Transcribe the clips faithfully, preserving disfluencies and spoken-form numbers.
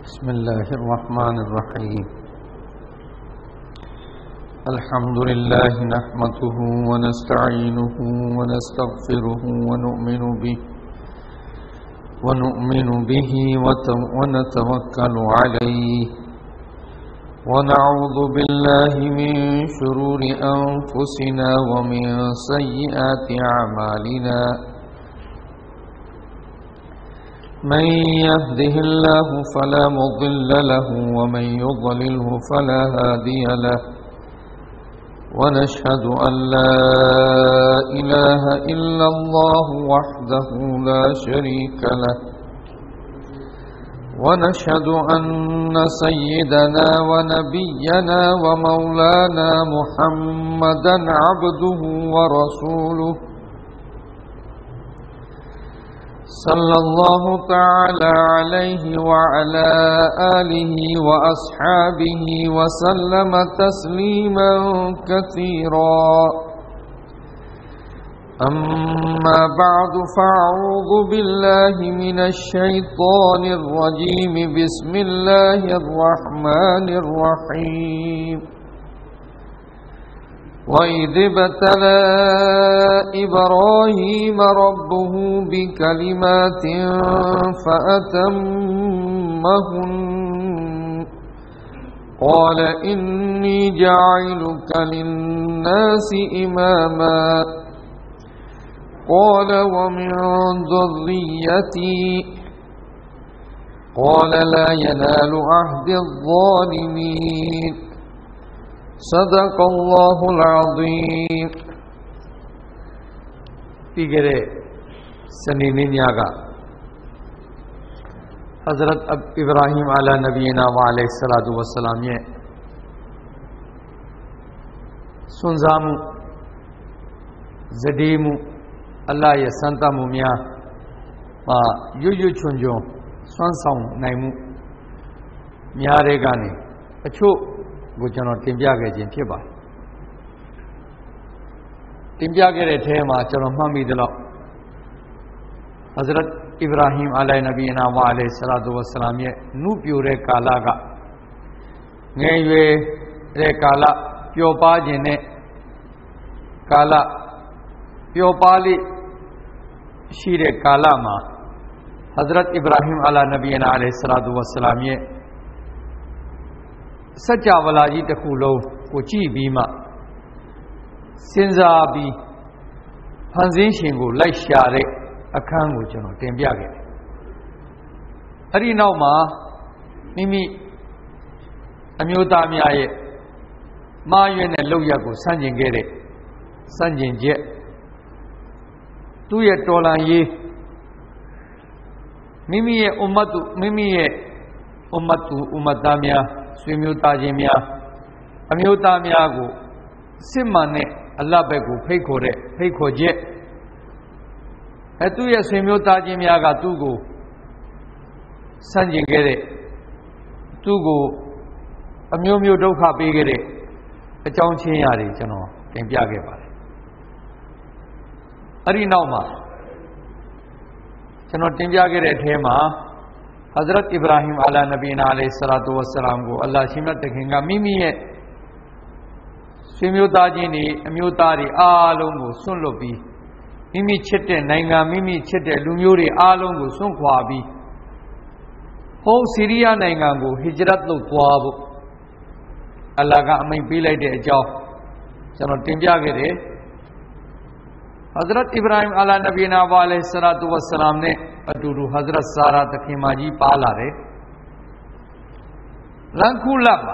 بسم الله الرحمن الرحيم الحمد لله نحمده ونستعينه ونستغفره ونؤمن به ونؤمن به ونتوكل عليه ونعوذ بالله من شرور أنفسنا ومن سيئات أعمالنا من يهده الله فلا مضل له ومن يضلله فلا هادي له ونشهد أن لا إله إلا الله وحده لا شريك له ونشهد أن سيدنا ونبينا ومولانا محمدا عبده ورسوله صلى الله تعالى عليه وعلى آله وأصحابه وسلم تسليما كثيرا أما بعد فأعوذ بالله من الشيطان الرجيم بسم الله الرحمن الرحيم وإذ ابتلى إبراهيم ربه بكلمات فأتمهن قال إني جاعلك للناس إماما قال ومن ذريتي قال لا ينال عهد الظالمين صدق الله العظيم تیگرے سنینیا کا حضرت ابراہیم علی نبینا وعلیہ الصلوۃ والسلام یہ سنزامو زدیمو اللہ یہ سنتامو میاں ما یو یو چنجو سنساؤں نائمو میارے گانے اچھو گجنوں تیمبیا گئے جن کے بعد تیمبیا گئے رہے تھے ماں چلو مامی دلو حضرت ابراہیم علیہ نبینا وعلیہ الصلوۃ والسلام یہ نو پیو رے کالا گا گئے ہوئے رے کالا پیو پا جنے کالا پیو پالی شیر کالا ماں حضرت ابراہیم علیہ نبینا علیہ الصلوۃ والسلام یہ سچا ولاجی تکولو کوچی بیما سنزا بی ہنزین شنگو لائی شارے اکھانگو چنو تیمبیا گئے اری نو ما میمی امیوتا می آئے ما یونے لویا کو سنجن گئے سنجن جے تو یہ ٹولان یہ میمی یہ امتو میمی یہ امتو امتا میاں سویمیوتا جیمیا امیوتا میا کو سما نے اللہ پہ کو پھئی کھو رے پھئی کھو جے ہے تو یہ سویمیوتا جیمیا کا تو کو سنجن گرے تو کو امیو میو ڈوکھا پی گرے اچاؤں چھیں یاری چنو کہیں پیا گے پارے اری نو ماں چنو ٹیم پیا گرے تھے ماں حضرت ابراہیم علیہ نبینا علیہ الصلوۃ والسلام کو اللہ شمت تکھیں گا میمی ہے سمیوتا جی نے امیوتاری آلوں کو سن لو پی میمی چھٹے نائنگا میمی چھٹے لومیوری آلوں کو سن خواہ بھی ہو سیریا نائنگا کو ہجرت لو تواب اللہ کا امیں پی لائے دے جاؤ چلو ٹیمپیا گے دے حضرت ابراہیم علیہ نبینا علیہ الصلوۃ والسلام نے اٹورو حضرت سارا تکیما جی پالا رے لنکو لبا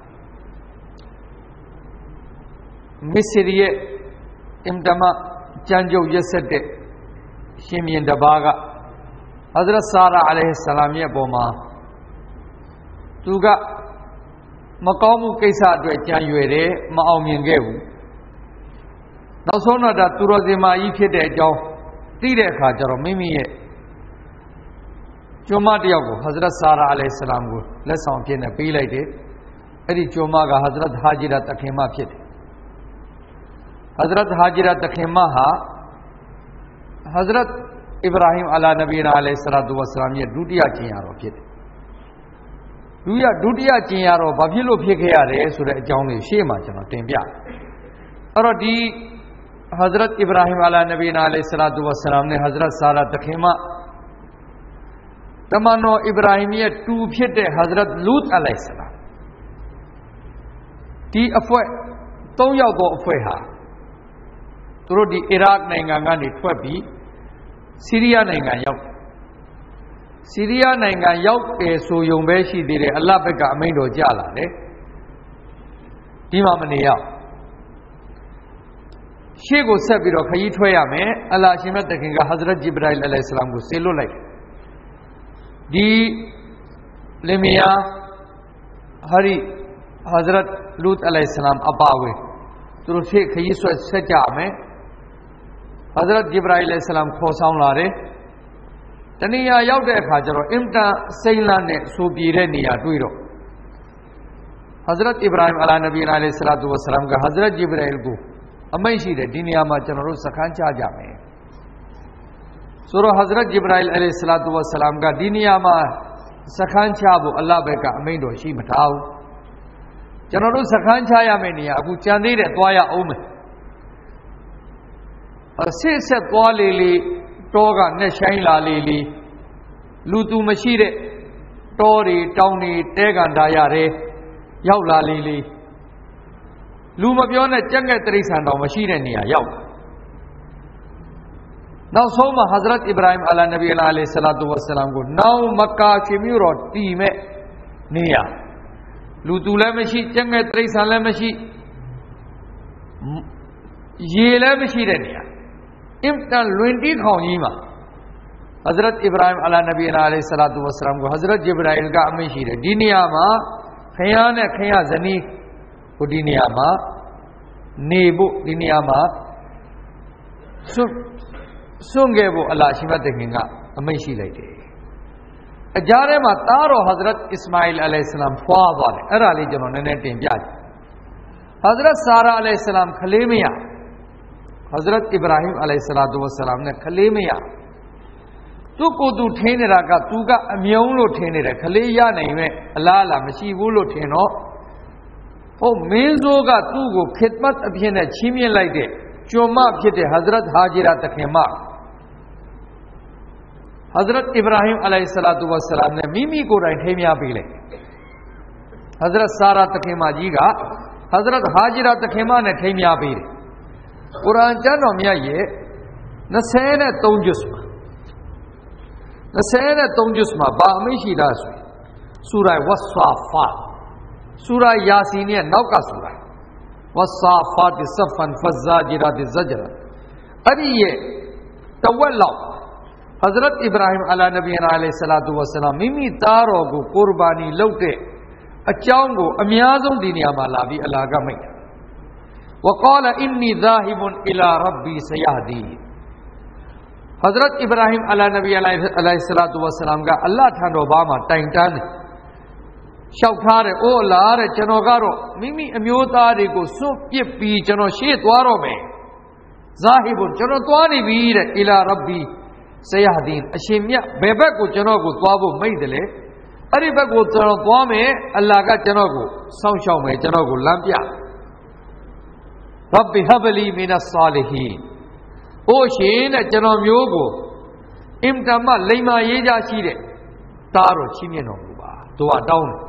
مصریے امتما چنجو یسٹے شیمین دباغا حضرت سارا علیہ السلام یہ بوما تو گا مقامو کیسا دوے چانیوے رے معاومین گئے ہوں نو سونا دا تورو زیما ای کھتے جاؤ تیرے کھا جرو میمی ہے چوما دیا کو حضرت سارا علیہ السلام کو لساؤں کے نے پی لائے تھے اری چوما کا حضرت حاجرہ تخیمہ کے تھے حضرت حاجرہ تخیمہ ہا حضرت ابراہیم علیہ نبی علیہ السلام یہ ڈوٹیا چیاں روکے تھے လူရဒုတိယကျင်ရတော့ဘာဖြစ်လို့ဖြစ်ခဲ့ရတယ်ဆိုတဲ့အကြောင်းလေးရှေ့မှာကျွန်တော်တင်ပြအဲ့တော့ဒီ Hazrat Ibrahim ala Nabiyina alayhi salatu wassalam နဲ့ Hazrat Sara တခင်မတမန်တော် Ibrahim ရဲ့တူဖြစ်တဲ့ Hazrat Lut alayhi salam ဒီအဖွဲ့သုံးယောက်သောအဖွဲ့ဟာသူတို့ဒီအီရတ်နိုင်ငံကနေထွက်ပြီးဆီးရီးယားနိုင်ငံရောက်ဆီးရီးယားနိုင်ငံရောက်တယ်ဆိုယုံပဲရှိသေးတယ်အလ္လာဟ်ဘက်ကအမိန့်တော်ကြလာတယ်ဒီမှာမနေရရှေ့ကိုဆက်ပြီးတော့ခရီးထွက်ရမယ်အလ္လာဟ်ရှင်မြတ်တခင်က Hazrat Jibril alayhi salam ကိုဆေလွတ်လိုက်ဒီလင်မယားဟာရီ Hazrat Lut alayhi salam အပါဝင်သူတို့ရှေ့ခရီးဆွဲဆက်ကြမယ် Hazrat Jibril alayhi salam ခေါ်ဆောင်လာတယ်တနေရာရောက်တဲ့အခါကျတော့အင်တန်စိမ့်လန်းနဲ့ဆိုပြေတဲ့နေရာတွေ့တော့ Hazrat Ibrahim ala Nabiyina alayhi salatu wassalam က Hazrat Jibril ကိုအမိန့်ရှိတယ်ဒီနေရာမှာကျွန်တော်တို့စခန်းချကြမယ်ဆိုတော့ Hazrat Jibril alayhi salatu wassalam ကဒီနေရာမှာစခန်းချဖို့အလ္လာဟ်ဘက်ကအမိန့်တော်ရှိမထားဘူးကျွန်တော်တို့စခန်းချရမယ့်နေရာအခုကြံသေးတယ်သွားရအောင်မယ်အစစ်ဆက်သွားလေလေတောကနဲ့ဆိုင်လာလေလေလူသူမရှိတဲ့တောတွေတောင်တွေတဲကန်ထားရတယ်ရောက်လာလေလေလူမပြောနဲ့ကြက်ငှက်တိရစ္ဆာန်တောင်မရှိတဲ့နေရာရောက်နောက်ဆုံးမှာ Hazrat Ibrahim ala Nabiyina alayhi salatu wassalam ကိုနောက်မက္ကာရှင်မြို့တော်တည်မဲ့နေရာလူသူလည်းမရှိကြက်ငှက်တိရစ္ဆာန်လည်းမရှိရေလည်းမရှိတဲ့နေရာအင်တန်လွင်တီးခေါင်ကြီးမှာ Hazrat Ibrahim ala Nabiyina alayhi salatu wassalam ကို Hazrat Jibril ကအမိန့်ရှိတယ်ဒီနေရာမှာခရမ်းနဲ့ခရမ်းဇနီးကိုဒီနေရာမှာနေဖို့ဒီနေရာမှာစွန့်စွန့်ခဲ့ဖို့အလ္လာဟ်ရှိမတ်တခင်ကအမိန့်ရှိလိုက်တယ်အကြားထဲမှာသားတော် Hazrat Ismail alayhi salam ဖွာသွားတယ်အဲ့ဒါလေးကျွန်တော်နည်းနည်းတင်ပြကြည့် Hazrat Sara alayhi salam ခလေးမရHazrat Ibrahim alayhi salatu wassalam နဲ့ခလေးမရသူကိုယ်သူထင်းနေတာကသူကအမြုံလို့ထင်းနေတယ်ခလေးရနိုင်မဲ့အလားအလာမရှိဘူးလို့ထင်တော့ဟုတ်မင်းစိုးကသူ့ကိုခစ်မတ်အဖြစ်နဲ့ချီးမြှင့်လိုက်တဲ့ကျွမ်းမဖြစ်တဲ့ Hazrat Hajira တခင်မ Hazrat Ibrahim alayhi salatu wassalam နဲ့မိမိကိုယ်တိုင်ထိမ်းမြားပေးလိုက် Hazrat Sara တခင်မကြီးက Hazrat Hajira တခင်မနဲ့ထိမ်းမြားပေးတယ်ကုရ်အာန်ကျမ်းတော်မြတ်ရဲ့23ကျုစ်မှာ23ကျုစ်မှာဘာအမိန့်ရှိတာဆိုဆူရိုင်ဝတ်ဆာဖတ်ဆူရိုင်ယာစီနရဲ့နောက်ကဆူရိုင်ဝတ်ဆာဖတ်ဆဖန်ဖဇာဂျီရာဇဂျရာအဲ့ဒီရဲ့တဝက်လောက် Hazrat Ibrahim ala Nabiyina alayhi salatu wassalam မိမိသားတော်ကိုကုရ်ဘာနီလုပ်တဲ့အကြောင်းကိုအများဆုံးဒီနေရာမှာလာပြီးအလ္လာဟ်ကမိန့် وقال إني ذاهب إلى ربي سيهدي Hazrat Ibrahim ala Nabiyina alayhi salatu wassalam ကအလ္လာဟ်ထံတော်ဘာမှာတိုင်တန်းတယ်လျှောက်ထားတယ်အိုးအလ္လာဟ်တဲ့ကျွန်တော်ကတော့မိမိအမျိုးသားတွေကိုစွန့်ပစ်ပြီးကျွန်တော်ရှေ့သွားတော့မယ်ဇာဟီဘွန်ကျွန်တော်သွားနေပြီတဲ့အီလာရဘ်ဘီဆယာဒီန်အရှင်မြတ်ဘယ်ဘက်ကိုကျွန်တော်ကိုသွားဖို့မိတ်တယ်လေအဲ့ဒီဘက်ကိုကျွန်တော်သွားမယ်အလ္လာဟ်ကကျွန်တော်ကိုစောင့်ရှောက်မယ်ကျွန်တော်ကိုလမ်းပြ Rabbi habli minas salihin အိုးရှင်တဲ့ကျွန်တော်မျိုးကိုအင်တမလိမ္မာရေးကြရှိတဲ့သားတော်ချီးမြှင့်တော်မူပါသူကတောင်းတယ်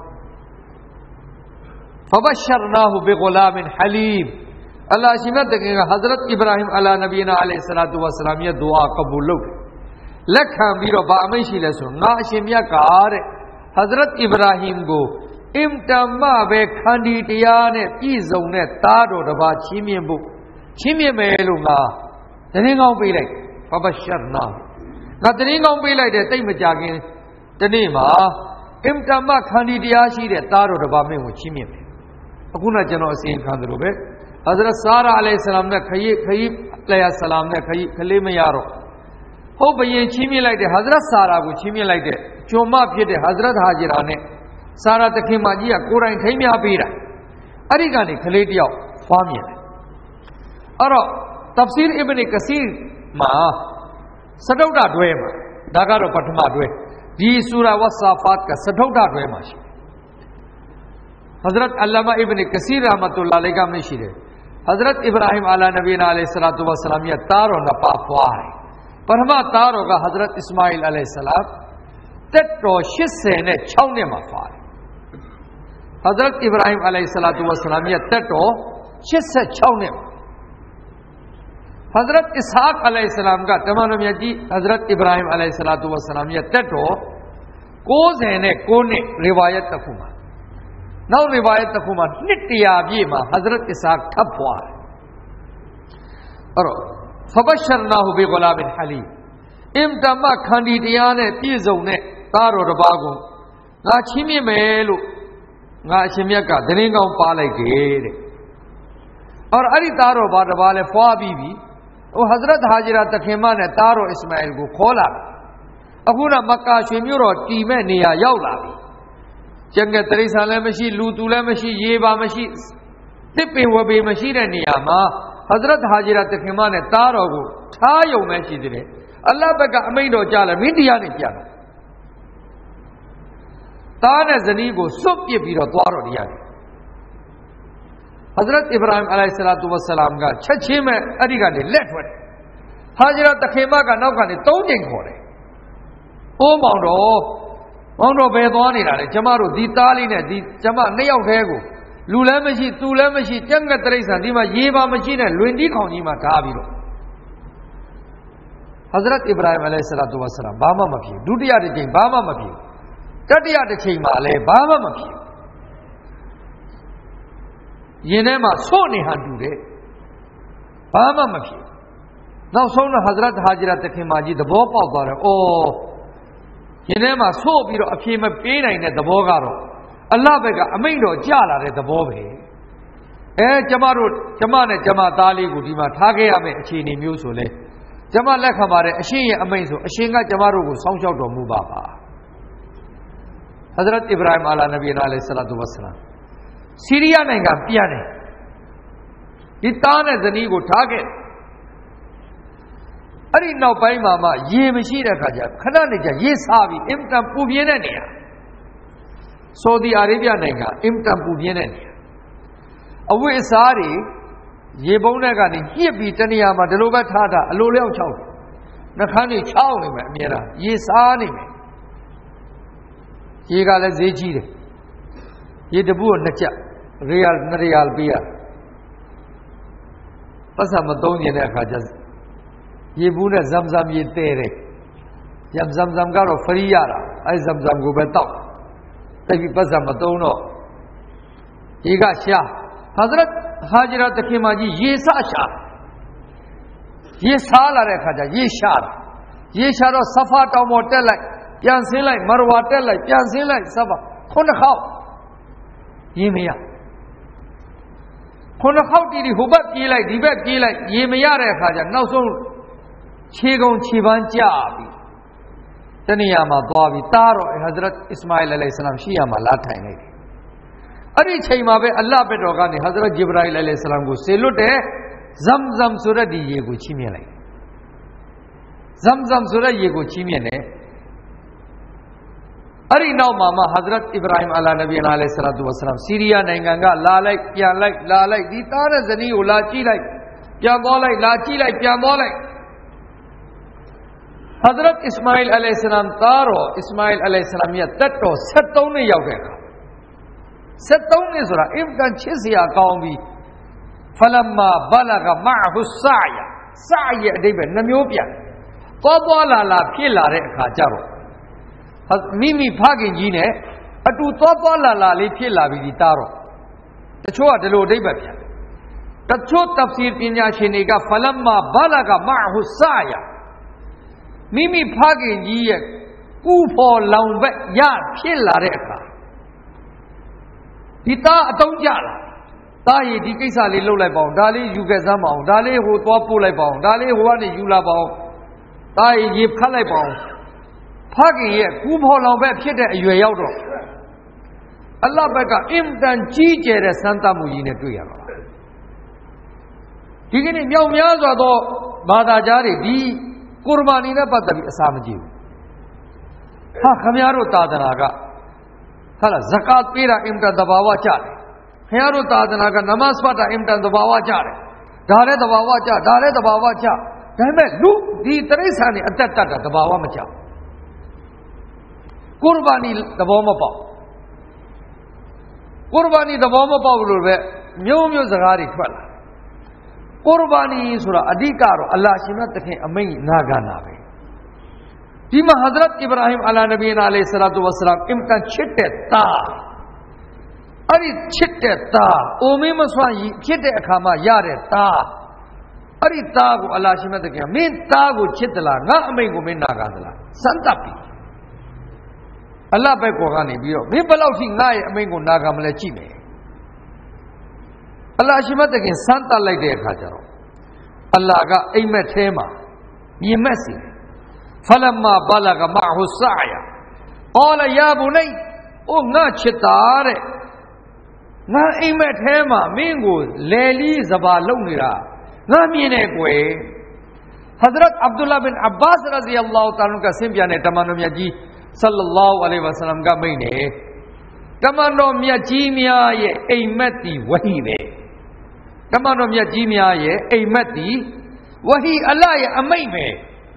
فبشرناه بغلام حليم အလ္လာဟ်ရှင်မြတ်တခင်က Hazrat Ibrahim ala Nabiyina alayhi salatu wassalam ရဲ့ဒူအာကဘူလ်လုပ်လက်ခံပြီးတော့ဗာအမိန့်ရှိလဲဆိုငါအရှင်မြတ်ကတဲ့ Hazrat Ibrahim ကိုအင်တမပဲခန္ဒီတရားနဲ့ပြည့်စုံတဲ့သားတော်တစ်ပါးချီးမြှင့်ဖို့ချီးမြှင့်မယ်လို့ငါတရင်ကောင်းပေးလိုက် Fabasharna ငါတရင်ကောင်းပေးလိုက်တဲ့တိတ်မကြခင်တနေ့မှာအင်တမခန္ဒီတရားရှိတဲ့သားတော်တစ်ပါးမင်းကိုချီးမြှင့်မယ်အခုနကျွန်တော်အစီရင်ခံသလိုပဲ Hazrat Sara alayhi salam နဲ့ခရီးခရီးလေယာဆလာမ်နဲ့ခရီးခလေးမရတော့ဟုတ်ဘယင်ချီးမြှင့်လိုက်တဲ့ Hazrat Sara ကိုချီးမြှင့်လိုက်တဲ့ကျွမ်းမဖြစ်တဲ့ Hazrat Hajira နဲ့Sara တခင်မကြီးကကိုယ်တိုင်ထိမ်းမြားပေးတာအဲ့ဒီကနေခလေးတယောက်ဖွားမြင်တယ်အဲ့တော့ Tafsir Ibn Kathir မှာစတုဒ္ဒတွဲမှာဒါကတော့ပထမတွဲဒီဆူရာဝတ်ဆာဖတ်ကစတုဒ္ဒတွဲမှာရှိ हजरत अल्लामा इब्न कसीर रहमतुल्लाह अलैह का मशीर है हजरत इब्राहिम अला नबीना अलैहिस्सलातु वस्सलाम ये तारो न पाफवा है परमा तारो का हजरत इस्माइल अलैहिस्सलाम तेट्रो शिस्से ने छौने मफा है हजरत इब्राहिम अलैहिस्सलातु वस्सलाम ये तेट्रो शिस्से छौने हजरत इसहाक अलैहिस्सलाम का तमाम जी हजरत इब्राहिम अलैहिस्सलातु वस्सलाम ये तेट्रो कोज़ है ने कोने रिवायत तकुमा नौ रिवायत तकुमा नित्याबी मां हजरत इसहाक ठप हुआ है और फबशरनाहु बिगुलामिन हलीम इम्तमा खंडितिया ने तीजों ने तारो रबागो ना छिमी मेलु ना छिमिया का दरिंगाओं पाले गेरे और अरी तारो बाद वाले फ़्वाबी भी वो हजरत हाजिरा तखेमा ने तारो इस्माइल को खोला अबूना मक्का शिम्यूरो टीमें निया यौला भी चंगे तरी साले मशी लूतूले मशी ये बा मशी तिपे हुए बे मशी रे निया मां हजरत हाजिरा तखेमा ने तारो को छायो में शिदरे अल्लाह पे का अमीनो चाला मीडिया ने क्या ताने जनी को सुप ये पीरो द्वारो दिया हजरत इब्राहिम अलैहिस्सलातु वस्सलाम का छछे में अरिगा ने लेट वट हाजिरा तखेमा का नौका ने तो जिंग हो रहे ओ माउंडो माउंडो बेदवानी रहे जमारो दी ताली ने दी जमा नहीं उठेगो लूले मशी तूले मशी चंग तरह से दी मा ये बा मशी ने लुंडी खाऊनी मा ठा भी रो हजरत इब्राहिम अलैहिस्सलातु वस्सलाम बामा मखी डूटिया दे जिंग बामा मखी टटिया दे छिंग माले बामा मखी ये ने मा सोने हां डूरे बामा मखी ना सोना हजरत हाजिरा तखे माजी दबो पाव बार ओ ये ने मा सो बीरो अफी में पे नहीं ने दबो गारो अल्लाह पे का अमीनो जाला रे दबो भे ए जमारो जमा ने जमा ताली गुडी मा ठागे या में अच्छी नहीं म्यू सोले जमा लेख हमारे अशी ये अमी सो अशींगा जमारो को सौंचाओ तो मुंह बाबा हजरत इब्राहिम आला नबी अलैहिस्सलातु वस्सलाम सीरिया नहीं गा पिया ने इताने जनी को ठागे अरे नौ पाई मामा ये मशी रखा जाए खना नहीं जाए ये सावी इम्तम पूबिये ने नहीं सऊदी अरेबिया नहीं गा इम्तम पूबिये ने नहीं अब वो सारी ये बहुने का नहीं ये बीतनिया में डलो बैठा था अलोले छाओ न खानी छाओ नहीं मैं मेरा ये सानी में ये गाले जेजी रे ये डबू नचा रियाल न रियाल बिया बस हम दो ये ने खा जज ये बूने जमजम ये तेरे जब जमजम का रो फरी आ रहा ऐ जमजम को बताओ तभी बस हम दो नो ये का शाह हजरत हाजिरा तकीमा जी ये सा शाह ये साल अरे खाजा ये शाह ये शाह सफा टाउ मोटेल है प्यान से लाई मरवा टेल है प्यान से लाई सब खुन खाओ ये मियाँ खुन खाओ टीरी हुबत की लाई दिबत की लाई ये मियाँ रे खाजा नौ सौ छीगों छीबान चाबी तनिया मा दुआवी तारो हजरत इस्माइल अलैहिस्सलाम शिया मा लाठाए नहीं अरे छई मा बे अल्लाह पे रोगा ने हजरत जिब्राइल अलैहिस्सलाम को सेलुट है जमजम सूरत ये को छीमिया लाई जमजम सूरत ये को छीमिया ने अरे नौ मामा हजरत इब्राहिम अला नबी अलैहिस्सलातु वस्सलाम सीरिया नहीं गंगा लालाई क्या लाई लालाई दी तारे जनी उलाची लाई क्या बोलाई लाची लाई क्या बोलाई हजरत इस्माइल अलैहिस्सलाम तारो इस्माइल अलैहिस्सलाम या तट्टो सत्तों ने याव गया सत्तों ने सुरा इम्तन छिसिया कौम भी फलम्मा बलगा माहु साया साया देबे नम्योपिया तो बोला ला फिला रे खा चारो मीमी फागिन जी ने अटू तो बोला ला ले फिला भी तारो तछो अदलो देबे पिया तछो तफसीर पिन्या शिने का फलम्मा बलगा माहु साया मिमी फागिन जी ये कूफो लौंबे या फिला रे खा दिता अतौ जाला ताये दी कैसा ले लो लाई पाऊं डाले यू के जम आऊं डाले हो तो पो लाई पाऊं डाले हुआ ने यू ला पाऊं ताये ये खा लाई पाऊं फागिन ये कूफो लौंबे फिटे अयुए याव दो अल्लाह पे का इम्तन चीचे रे संता मुजी ने टुया ठीक है नहीं म्याओ म्याओ जो तो बाधा जा रही दी कुर्बानी ने पता भी असाम जी हाँ खमियारो तादना का खला ज़कात पीरा इम्ता दबावा चाहे ရားတို့သာသနာကနမတ်ဖတ်တာအင်တန်သဘာဝကျတယ်ဒါလည်းသဘာဝကျဒါလည်းသဘာဝကျဒါပေမဲ့လူဒီတိရစ္ဆာန်တွေအသက်တတ်တာသဘာဝမကျကုရ်ဘာနီသဘောမပေါက်ကုရ်ဘာနီသဘောမပေါက်လို့ပဲမျိုးမျိုးစကားတွေထွက်လာကုရ်ဘာနီဆိုတာအဓိကတော့အလ္လာဟ်ရှင်မြတ်သခင်အမိန့်နာခံတာပဲဒီမှာဟဇရတ်အီဘရာဟင်အလာနဘီနာအလိုင်ဆလာတုဝဆလမ်အင်တန်ချစ်တဲ့သားအဲ့ဒီချစ်တဲ့သားအိုမင်းမဆွမ်းဖြစ်တဲ့အခါမှာရတဲ့သားအဲ့ဒီသားကိုအလ္လာဟ်ရှင်မြတ်သခင်မင်းသားကိုချစ်သလားငါအမိန့်ကိုမင်းနာခံသလားစမ်းသပ်ပြီအလ္လာဟ်ဘက်ကောကနေပြီးတော့မင်းဘယ်လောက်ထိငါရဲ့အမိန့်ကိုနာခံမလဲကြည့်မယ်အလ္လာဟ်ရှင်မြတ်သခင်စမ်းသပ်လိုက်တဲ့အခါကျတော့အလ္လာဟ်ကအိမ်မက်ထဲမှာမြင်မက်စီفلما بلغ معه السعي قال يا بني အိုငါချစ်သားတဲ့ငါအိမ်မက်ထဲမှာမင်းကိုလဲလီစပါလုံနေတာငါမြင်နေကွယ်ဟဇရတ်အဗ်ဒူလာဘင်အဘာ့စ်ရဇီအလာဟူတအာလာကဆင်းပြန်တဲ့တမန်တော်မြတ်ကြီးဆလ္လာလာဟူအလိုင်ဝါဆလမ်ကမိန့်တယ်တမန်တော်မြတ်ကြီးများရဲ့အိမ်မက်တီဝဟီပဲတမန်တော်မြတ်ကြီးများရဲ့အိမ်မက်တီဝဟီအလ္လာဟ်ရဲ့အမိန့်ပဲ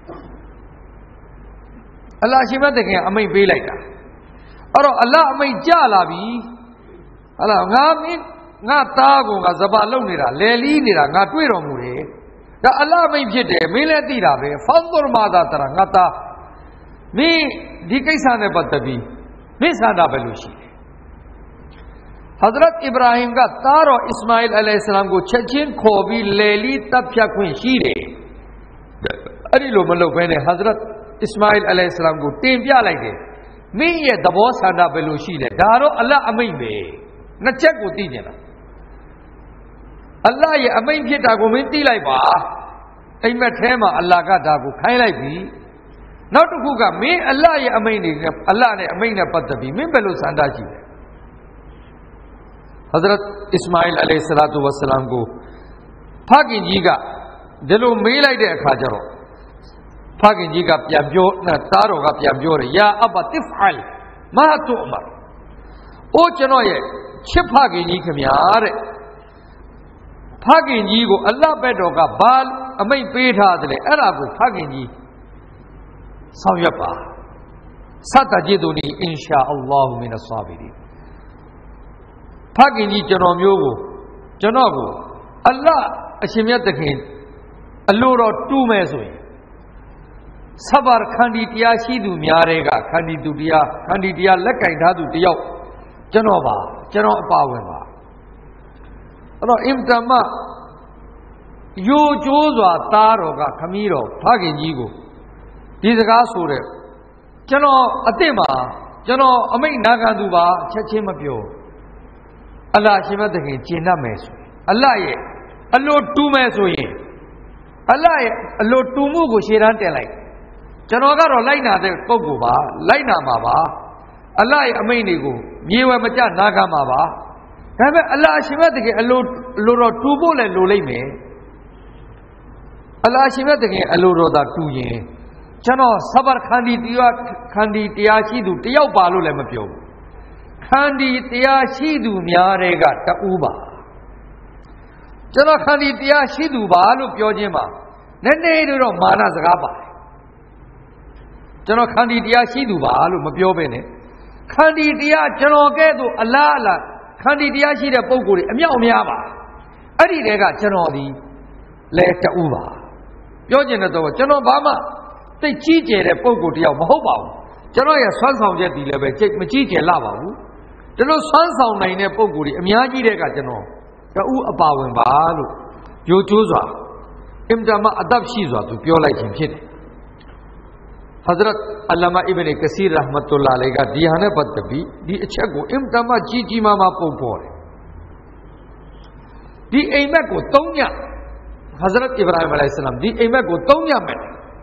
အလ္လာဟ်ရှင်မြတ်သခင်အမိန့်ပေးလိုက်တာအဲ့တော့အလ္လာဟ်အမိန့်ကြလာပြီဟလာငါမင်းငါသားကိုငါစပါလုံနေတာလဲလီးနေတာငါတွေ့တော်မူတယ်ဒါအလ္လာဟ်အမိန့်ဖြစ်တယ်မင်းလည်းသိတာပဲဖန်ဒူမာသာတရာငါသားမင်းဒီကိစ္စနဲ့ပတ်သက်ပြီးမင်းဆန္ဒပဲလို့ရှိတယ်ဟဇရတ်အီဘရာဟင်ကသားတော်အစ္စမာအီလ်အလိုင်ဆလမ်ကိုချက်ချင်းခေါ်ပြီးလဲလီးတပ်ဖြတ်ခွင့်ရှိတယ်အဲ့ဒီလိုမလုပ်ဘဲနဲ့ဟဇရတ်အစ္စမာအီလ်အလိုင်ဆလမ်ကိုတင်ပြလိုက်တယ်မင်းရဲ့သဘောဆန္ဒဘယ်လိုရှိလဲဒါတော့အလ္လာဟ်အမိန့်ပဲနှစ်ချက်ကိုသိကြတာအလ္လာဟ်ရဲ့အမိန့်ဖြစ်တာကိုမင်းသိလိုက်ပါအိမ်မက်ထဲမှာအလ္လာဟ်ကဒါကိုခိုင်းလိုက်ပြီနောက်တစ်ခုကမင်းအလ္လာဟ်ရဲ့အမိန့်တွေနဲ့အလ္လာဟ်နဲ့အမိန့်နဲ့ပတ်သက်ပြီးမင်းဘယ်လိုဆန္ဒရှိလဲဟဇရတ်အစ္စမာအီလ်အလိုင်ဆလာတုဝဆလမ်ကိုဖခင်ကြီးကဒီလိုမေးလိုက်တဲ့အခါကျတော့ဖခင်ကြီးကပြန်ပြောသားတော်ကပြန်ပြောတယ်ယာအဘတိဖ်အလ်မာတူအမရအိုကျွန်တော်ရဲ့ချစ်ဖခင်ကြီးခင်ဗျာတဲ့ဖခင်ကြီးကိုအလ္လာဟ်ဘက်တော်ကဘာအမိန့်ပေးထားတယ်လဲအဲ့ဒါကိုဖခင်ကြီးဆောင်ရွက်ပါစတဂျီဒူနီအင်ရှာအလ္လာဟူမင်အဆာဘီရီဖခင်ကြီးကျွန်တော်မျိုးကိုကျွန်တော်ကိုအလ္လာဟ်အရှင်မြတ်သခင်အလိုတော်တူးမယ်ဆိုရင်ဆဘာခန္ဒီတရားရှိသူများတွေကခန္ဒီသူတရားခန္ဒီတရားလက်ကင်ထားသူတယောက်ကျွန်တော်ပါကျွန်တော်အပါဝင်ပါအဲ့တော့အင်တမယိုကျိုးစွာသားတော်ကခမည်းတော်ဖခင်ကြီးကိုဒီစကားဆိုတဲ့ကျွန်တော်အစ်စ်မှာကျွန်တော်အမိတ်နာခံသူပါချက်ချင်းမပြောအလ္လာဟ်ရှင်မသခင်ကျင့်တတ်မယ်ဆိုရင်အလ္လာဟ်ရဲ့အလိုတူမယ်ဆိုရင်အလ္လာဟ်ရဲ့အလိုတူမှုကိုရှေ့တန်းတင်လိုက်ကျွန်တော်ကတော့လိုက်နာတဲ့ပုဂ္ဂိုလ်ပါလိုက်နာမှာပါအလ္လာဟ်ရဲ့အမိန့်တွေကိုမြေဝယ်မကျနာခံမှာပါဒါပေမဲ့အလ္လာဟ်ရှင်မသခင်အလိုအလိုတော်တူဖို့လည်းလိုလိမ့်မယ်အလ္လာဟ်ရှင်မသခင်အလိုတော်သာတူရင်ကျွန်တော်ဆဘာခန္ဒီတရားခန္ဒီတရားရှိသူတယောက်ပါလို့လည်းမပြောဘူးခန္ဒီတရားရှိသူများတွေကတူပါကျွန်တော်ခန္ဒီတရားရှိသူပါလို့ပြောခြင်းမှာနည်းနည်းတော့မာနစကားပါတယ်ကျွန်တော်ခန္ဒီတရားရှိသူပါလို့မပြောဘဲနဲ့ခန္ဒီတရားကျွန်တော်ကဲ့သို့အလားအလာခန္ဒီတရားရှိတဲ့ပုံကိုယ်တွေအမြောက်အများပါအဲ့ဒီတည်းကကျွန်တော်ဒီလဲတူပါပြောကျင်တဲ့တော့ကျွန်တော်ဘာမှသိကြီးကျယ်တဲ့ပုံကိုယ်တယောက်မဟုတ်ပါဘူးကျွန်တော်ရဲ့ဆွမ်းဆောင်ချက်ဒီလည်းပဲမကြီးကျယ်လာပါဘူးကျွန်တော်ဆွမ်းဆောင်နိုင်တဲ့ပုံကိုယ်တွေအများကြီးတဲ့ကကျွန်တော်တူအပါဝင်ပါလို့ယိုကျိုးစွာအင်တမအဒပ်ရှိစွာသူပြောလိုက်ခြင်းဖြစ်တယ်हजरत अल्लामा इब्न कसीर रहमतुल्लाह अलैह का दी हाने पद्धति दी अच्छा को इम्तमा जी जी मामा पोपोर दी एमे को तौन्या हजरत इब्राहिम अलैहिस्सलाम दी एमे को तौन्या में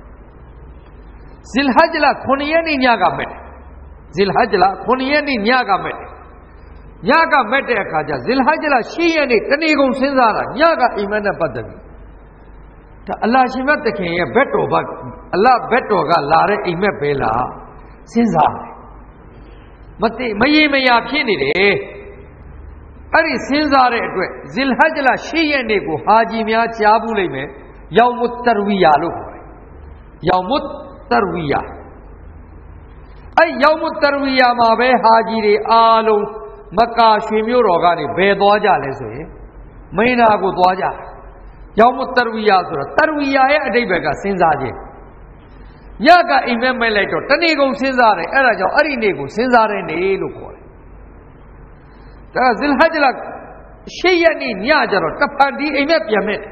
जिलहजला खोनिये नी न्या का में जिलहजला खोनिये नी न्या का में न्या का मेटे खाजा जिलहजला शीये नी तनी को सिंजारा न्या का इमे ने पद्धति अल्लाह शिमत देखें ये बेटो बक अल्लाह बेटो का लारे इमे बेला सिंजा मते मये में या फिर नहीं रे အဲ့ဒီစဉ်းစားတဲ့အတွက်ဇီလ်ဟဂျ်လရှစ်ရက်နေ့ကိုဟာဂျီများကြားဘူးလိမ့်မယ်ယောမုတ်တရဝီယာလို့ခေါ်တယ်ယောမုတ်တရဝီယာအဲ့ယောမုတ်တရဝီယာမှာပဲဟာဂျီတွေအားလုံးမက္ကာရွှေမြို့တော်ကနေဘယ်သွားကြလဲဆိုရင်မိနာကိုသွားကြယောမုတ်တရဝီယာဆိုတော့တရဝီယာရဲ့အဓိပ္ပာယ်ကစဉ်းစားခြင်းညကအိမ်မက်မဲ့လိုက်တော့တနေ့ကုန်စဉ်းစားတယ်အဲ့ဒါကြောင့်အဲ့ဒီနေ့ကိုစဉ်းစားတဲ့နေ့လို့ခေါ်တယ်ဒါဇီလ်ဟဂျ်လရှစ်ရက်နေ့ညကျတော့တဖန်ဒီအိမ်မက်ပြန်မဲ့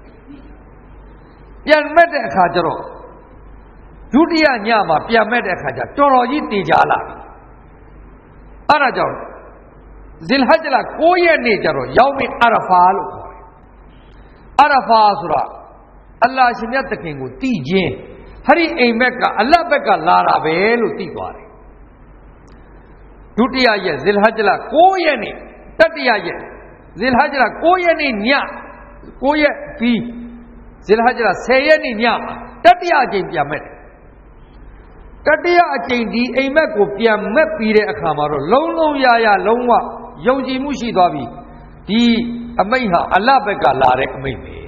ပြန်မဲ့တဲ့အခါကျတော့ဒုတိယညမှာပြန်မဲ့တဲ့အခါကျတော်တော်ကြီးတည်ကြလာပြီအဲ့ဒါကြောင့်ဇီလ်ဟဂျ်လကိုးရက်နေ့ကျတော့ယောမင်အာရဖာလို့ခေါ်တယ်အာရဖာဆိုတာအလ္လာဟ်ရှင်မြတ်သခင်ကိုတည်ခြင်းဟရိအိမ်မက်ကအလ္လာဟ်ဘက်ကလာတာပဲလို့သိသွားတယ်ဒုတိယရက်ဇီလ်ဟဂျ်လကိုးရက်နေ့တတိယရက်ဇီလ်ဟဂျ်လကိုးရက်နေ့ညကိုးရက်ပြီးဇီလ်ဟဂျ်လဆယ်ရက်နေ့ညမှာတတိယအကြိမ်ပြန်မဲ့တတိယအကြိမ်ဒီအိမ်မက်ကိုပြန်မဲ့ပြီးတဲ့အခါမှာတော့လုံးလုံးရရလုံးဝယုံကြည်မှုရှိသွားပြီဒီအမိန့်ဟာအလ္လာဟ်ဘက်ကလာတဲ့အမိန့်ပဲ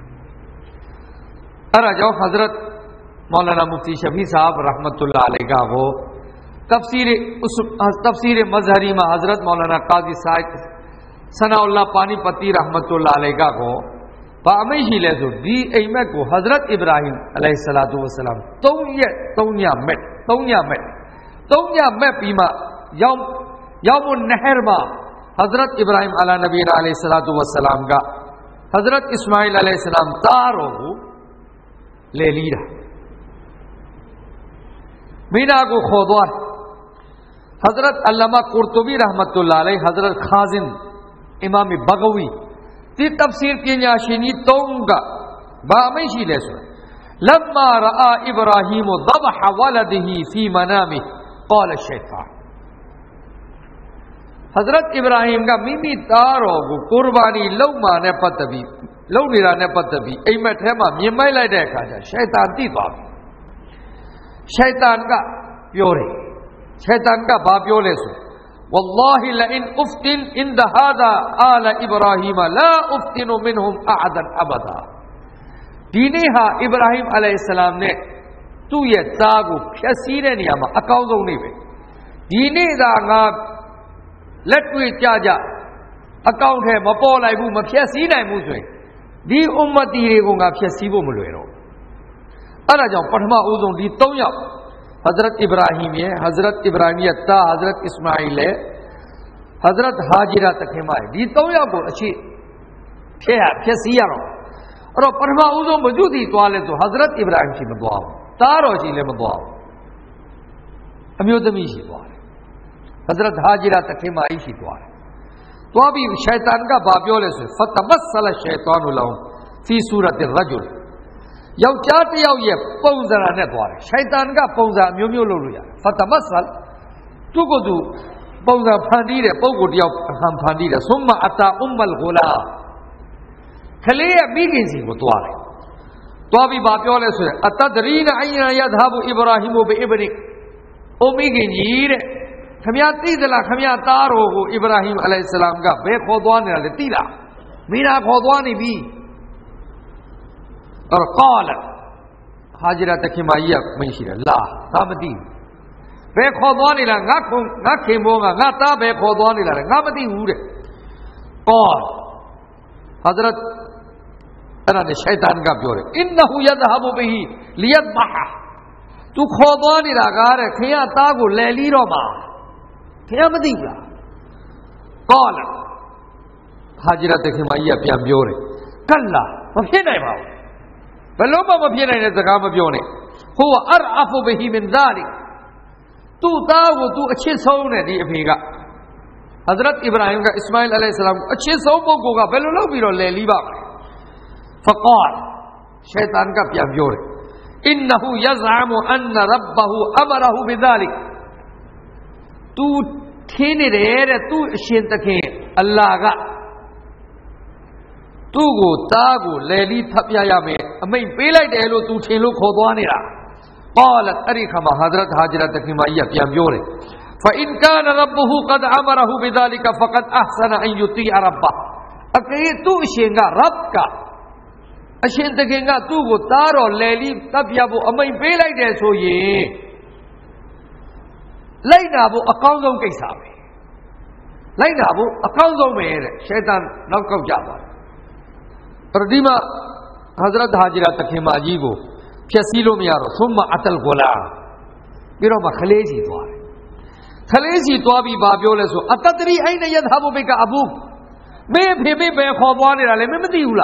အဲ့ဒါကြောင့်ဟဇရတ်मौलाना मुफ्ती शफी साहब रहमतुल्लाह अलैह का वो तफसीर उस तफसीर मजहरी में हजरत मौलाना काजी साहिब सनाउल्लाह पानीपति रहमतुल्लाह अलैह का को पामेशी ले जो दी इमे को हजरत इब्राहिम अलैहिस्सलातु वस्सलाम तौनिया तौनिया में तौनिया में तौनिया में पीमा यौम यौमुन नहर में हजरत इब्राहिम अला नबी अलैहिस्सलातु वस्सलाम का हजरत इस्माइल अलैहिस्सलाम तारो ले लीरा मीना को खोदवार हजरत अल्लामा कुर्तुबी रहमतुल्लाह अलैह हजरत खाजिन इमाम बगवी ती तफसीर की याशीनी तोंगा बामेशी ले सुन लम्मा रआ इब्राहिम ज़बह वलदिही फी मनामिह क़ाल शैतान हजरत इब्राहिम का मिमी तारो को कुर्बानी लौ माने पतबी लौ निराने पतबी इमे ठेमा मिमै लाई देखा जा शैतान ती तो शैतान का प्योरे शैतान का बा प्योरे सु वल्लाहि लइन उफ्तिन इंद हादा आल इब्राहिम ला उफ्तिनु मिनहुम अहदन अबदा दीने हा इब्राहिम अलैहिस्सलाम ने तू ये तागु फ्यसीने नियम अकाउंट नहीं वे दीने दा गा लटवी चाजा अकाउंट है मपो लाइबू मफ्यसी नहीं मुझे दी उम्मती रे को गा फ्यसी वो मुलवेरो अरा जाओ पढ़मा उज़ों दी तो या हजरत इब्राहिम है हजरत इब्राहिम यत्ता हजरत इस्माइल है हजरत हाजिरा तखेमा है दी तो या को अच्छी क्या क्या सिया रो और पढ़मा उज़ों मौजूदी तो आले तो हजरत इब्राहिम की मदुआ तारो जी ले मदुआ अम्योदमी शी दुआ हजरत हाजिरा तखेमा आई शी दुआ तो अभी शैतान का बाबियोले से फतमस्सल शैतान लहु फी सूरत रजुल यौ चाट यौ ये पौजरा ने द्वारे शैतान का पौजा म्यो म्यो लो लो यार फतमसल तू को तू पौजा फांदी रे पौगो यौ हम फांदी रे सुम्मा अता उम्मल गुला खले बीगी सी को द्वारे तो अभी बापियोले से अतदरीन अयना यذهब इब्राहिम बिइब्निक ओ बीगी जीर खमिया तीदला खमिया तारो को इब्राहिम अलैहिस्सलाम का बेखोदवाने ले तीला मीना खोदवानी भी और कौल हाजिरा तखिमाइया मंशिरा ला गामती बेखोदवानी ला गा खो गा खेमोगा गा ता बेखोदवानी ला गामती हुरे कौल हजरत अना ने शैतान का प्योरे इन्नहु यذहबु बिही लियदबहा तू खोदवानी ला गारे खिया तागु ले लीरो मा खिया मदीला कौल हाजिरा तखिमाइया प्या प्योरे कल्ला मफे नहीं भाव बलोमा मफे नहीं जगह मफ्योने हुआ अरअफु बिही मिन ज़ालिक तू तागु तू अच्छे सौने दी अफीगा हजरत इब्राहिम का इस्माइल अलैहिस्सलाम अच्छे सौ पोकोगा बेलो लो बिरो ले लीबा फ़क़ाल शैतान का प्या प्योरे इन्नहु यज़अमु अन्न रब्बहु अमरहु बिज़ालिक तू ठेने रे रे तू शेन तके अल्लाह का तू को तागु लेली थपिया में अमई पेलाई डेलो तू ठेलो खोदवाने रा قالت अरे खमा हजरत हाजिरा तकरीमाइया प्या प्योरे فإن كان ربه قد أمره بذلك فقد أحسن أن يطيع ربه أكيد تو شينغا ربك أشين تكينغا تو کو تارو لیلی تبیا بو امین پی لائی دے سو یہ لائنا بو اقاؤں زون کیسا میں لائنا بو اقاؤں زون میں ہے شیطان نوکو جاوا پر دیما حضرت حاجرہ تکھیما جی کو فیسیلو میں یارو ثم اتل غلام بیرو ما خلیجی دوار خلیجی دوابی بابیولے سو اتدری این یدھابو بکا ابوک میں بھی میں بے خوابوانے رالے میں مدی اولا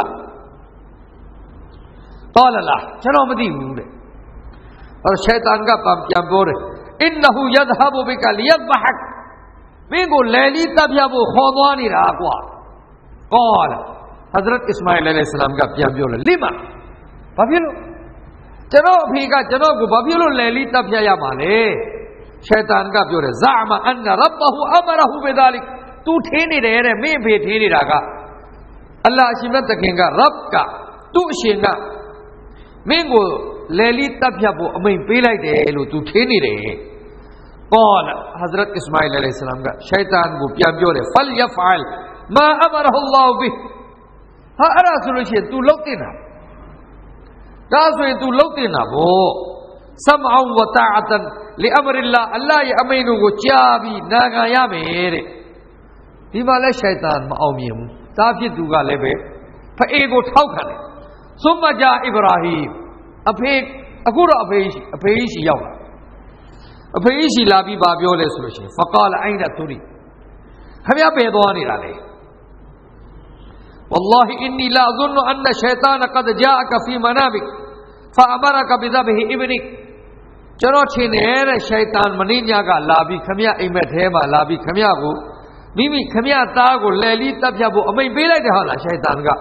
قال اللہ چلو مدی اولا اور شیطان کا پام کیا بورے انہو یدھابو بکا لیدبحک میں کو لیلی تب یا وہ خوابوانے راکوا قال حضرت اسماعیل علیہ السلام کا پیا بورے لیما بابیولو چلو بھیگا چلو کو بابیولو لیلی تب یا مانے شیطان کا پیورے زعم ان ربہ امرہ بذالک تو ٹھینی رہے رہے میں بھی ٹھینی رہا اللہ اشیمت تکیں گا رب کا تو اشیں گا میں کو لیلی تب یا وہ امین پیلائی دے لو تو ٹھینی رہے قول حضرت اسماعیل علیہ السلام کا شیطان کو پیا پیورے فل یفعل ما امرہ اللہ بہ ہاں ارہ سلوشی تو لوگتے نا راسوئے تو لوگتے نا وہ سمعا و طاعتا لامر اللہ اللہ یہ امینو کو چابی ناگا یا میرے دیما لے شیطان معاومیم تافی دوگا لے بے پھا ایگو ٹھاو کھانے ثم جا ابراہیم افیق اکور افیشی افیشی یاو افیشی لابی بابیو لے سلوشی فقال عین توری ہم یا بیدوانی را لے واللہ انی لا ظن ان شیطان قد جاءک فی منامک فامرک بذبح ابنک چلو چھینیر شیطان منینیا کا لابی کھمیا ایمت ہے ما لابی کھمیا کو بیمی کھمیا تاگو لیلی تب یا وہ امین بیلے دے حالا شیطان کا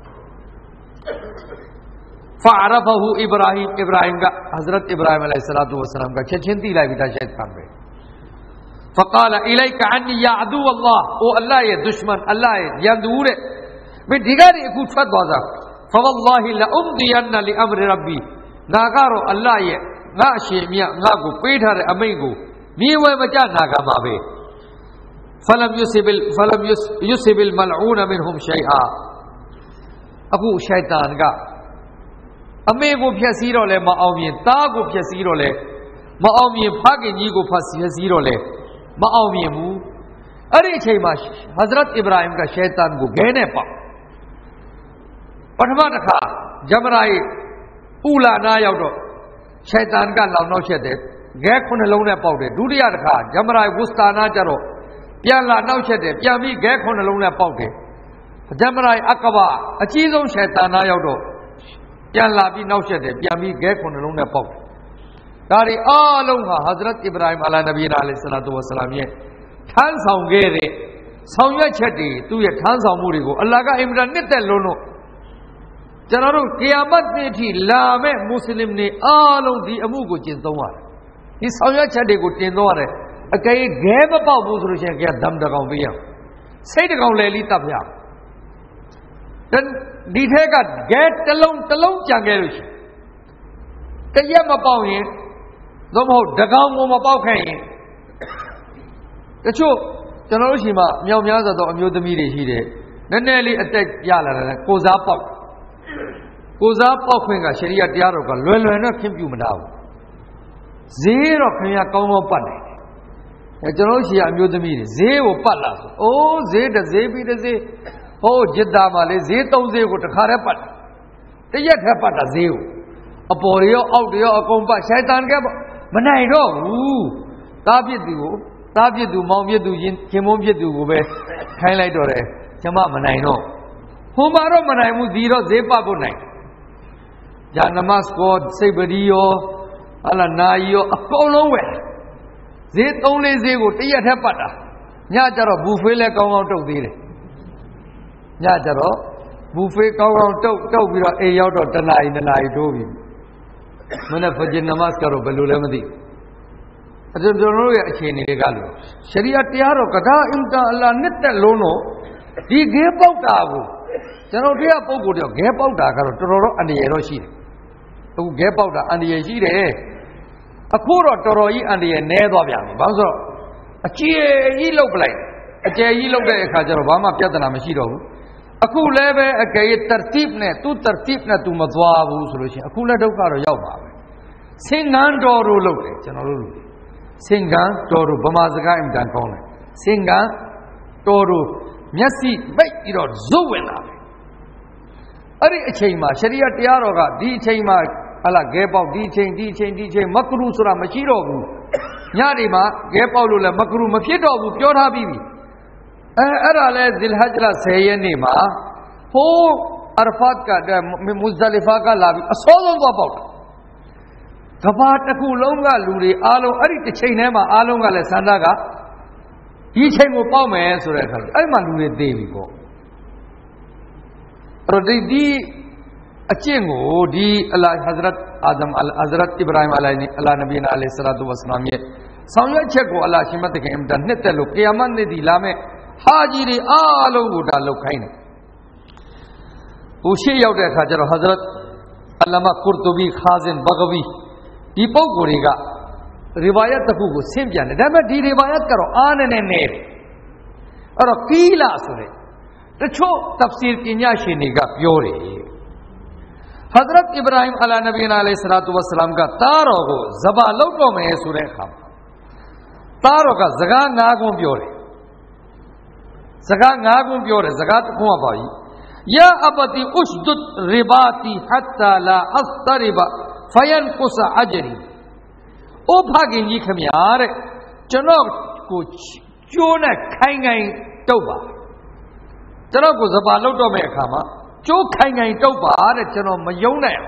فعرفہ ابراہیم ابراہیم کا حضرت ابراہیم علیہ السلام کا چھنتی لائی بیتا شیطان پہ فقال الیک عنی یا عدو اللہ او اللہ یہ دشمن اللہ یہ یا دور ہے میں دیگاری ایک اچھت بازا فواللہ لأمضین لأمر ربی ناگارو اللہ یہ نا شیمیا نا کو پیٹھا رہے امین کو نیوے مچا ناگا مابے فلم یسب فلم یسب الملعون منهم شیئا ابو شیطان کا امین کو پھیسیرو لے معاوین تا کو پھیسیرو لے معاوین پھاگے نی کو پھیسیرو لے معاوین مو ارے چھے ما حضرت ابراہیم کا شیطان کو گہنے پا پٹھما رکھا جمرائی اولا نا یاوٹو شیطان کا اللہ نوشے دے گئے کھنے لونے پاؤ دے ڈوڑیا رکھا جمرائے گستا نہ چرو پیا اللہ نوشے دے پیا بھی گئے کھنے لونے پاؤ دے جمرائے اقبا اچیزوں شیطان آیا دو پیا اللہ بھی نوشے دے پیا بھی گئے کھنے لونے پاؤ دے داری آلوں گا حضرت ابراہیم علیہ نبی علیہ السلام یہ ٹھان ساؤں گے رے ساؤں یہ چھٹی تو یہ ٹھان ساؤں موری کو اللہ کا عمران نتے لونو چنانو قیامت میں تھی لام مسلم نے آلوں دی امو کو چنتوں آ رہے اس سویا چھڑے کو چنتوں آ رہے کئی گیب پاؤ بوسرو چھے کیا دم دگاؤں بیا سی دگاؤں لے لیتا بیا تن دیٹھے کا گیٹ تلوں تلوں چانگے روشی کئی مپاؤں یہ دو مہو دگاؤں مو مپاؤں کھائیں یہ کچھو چنانو شی ما میاؤ میازا دو امیو دمیرے شی رہے ننے لی اتیک یالا رہے کوزا پاؤ کوزا پاؤ کھویں گا شریعت یارو کا لوے لوے نا کھیم کیوں مناؤ زیر اور کھویں قوموں پر نہیں چلو شی امیو دمیرے زی وہ پر لاسو او زی دا زی بھی دا زی او جدہ مالے زی تو زی کو ٹکھارے پر تیت ہے پر دا زی ہو اپوریو اوٹیو اکوم پر شیطان کیا منائی رو تابیت دیو تابیت دیو مومیت دیو کھیمومیت دیو بے کھائیں لائی دو رہے چما منائی رو ہمارو منائی مو زیرو زیپا کو نہیں جہاں نماز کو سی بڑیو اللہ نائیو اکولوں ہوئے زی تولے زی کو تیت ہے پتا یہاں چرو بوفے لے کہوں ٹوک دیرے یہاں چرو بوفے کہوں ٹوک ٹوک بیرو اے یاو ٹو تنائی ننائی ٹو بھی میں نے فجر نماز کرو بلولے مدی اچھا دونوں یہ اچھے نہیں گالو شریعت تیارو کتا امتا اللہ نت لونو یہ گے پاؤٹا آگو چنو ٹیا پاؤ کو ٹیا گے پاؤٹا کرو ٹرورو انڈیے رو شیر تو گے پاؤٹا انڈیے شیر ہے اکورو ٹرو ہی انڈیے نے دو بیامی بانسو အကျယ်ကြီးလောက်ပလိုက်အကျယ်ကြီးလောက်တဲ့အခါကျတော့ဘာမှပြဿနာမရှိတော့ဘူးအခုလည်းပဲအကယ်တရတိနဲ့သူတရတိနဲ့သူမသွားဘူးဆိုလို့ရှိရင်အခုလည်းဒုက္ခတော့ရောက်ပါပဲစင်ကန်းတော်တို့လုပ်တယ်ကျွန်တော်တို့လူစင်ကန်းတော်တို့ဗမာစကားအင်တန်ကောင်းတယ်စင်ကန်းတော်တို့မျက်စိပိတ်ပြီးတော့ဇုတ်ဝင်လာတယ်အဲ့ဒီအချိန်မှာရှရီယတ်တရားတော်ကဒီအချိန်မှာဟလာဂဲပေါက်ဒီအချိန်ဒီအချိန်ဒီအချိန်မကရုဆိုတာမရှိတော့ဘူးညတွေမှာဂဲပေါက်လို့လည်းမကရုမဖြစ်တော့ဘူးပြောထားပြီးပြီအဲအဲ့ဒါလဲဇိလ်ဟဂျ်လဆယ်ရက်နေ့မှာဟိုးအာရဖတ်ကမူဇလီဖာကလာပြီးအစောဆုံးသွားပေါက်ကဘာတစ်ခုလုံးကလူတွေအားလုံးအဲ့ဒီတစ်ချိန်ထဲမှာအားလုံးကလည်းဆန္ဒကဒီချိန်ကိုပေါက်မယ်ဆိုတဲ့အခါအဲ့မှာလူတွေသေပြီပေါ့အဲ့တော့ဒီဒီအကျင့်ကိုဒီအလာဟဇရတ်အာဒမ်အလဟဇရတ်အီဘရာဟင်အလိုင်နီအလာနဘီနာအလိုင်ဆလာတူဝဆလမ်ရဲ့ဆောင်ရွက်ချက်ကိုအလာရှင်မတ်တခင်အင်တာနှစ်သက်လို့ကီယာမတ်နေ့ဒီလာမဲ့ဟာဂျီတွေအားလုံးကိုဒါလောက်ခိုင်းတယ်ဟိုရှေ့ရောက်တဲ့အခါကျတော့ဟဇရတ်အလ္လာမကူရ်တူဘီခါဇင်ဘဂဝီဒီပုဂ္ဂိုလ်တွေကရီဝါယတ်တစ်ခုကိုဆင့်ပြန်တယ်ဒါပေမဲ့ဒီရီဝါယတ်ကတော့အားနဲ့နဲ့နေတယ်အဲ့တော့ကီလာဆိုတဲ့တချို့တဖ်ဆီရ်ပညာရှင်တွေကပြောတယ်ဟဇရတ်အီဘရာဟင်အလာနဘီနာအလိုင်ဆလာတူဝဆလမ်ကတားတော်ကိုဇဘာလောက်တော့မယ်ဆိုတဲ့အခါတားတော်ကစကား၅ခုပြောတယ်စကား၅ခုပြောတယ်စကားတစ်ခုကပါပြီယာအဘတီဥရှဒ်ရီဘာတီဟတ်တာလာအစတရီဘာဖယန်ကုဆာအဂျရီအိုဖခင်ကြီးခမညာတဲ့ကျွန်တော်ကိုကျိုးနဲ့ခိုင်ခိုင်တုပ်ပါကျွန်တော်ကိုစပါလောက်တော့မဲ့အခါမှာကျိုးခိုင်ခိုင်တုပ်ပါတဲ့ကျွန်တော်မယုံနိုင်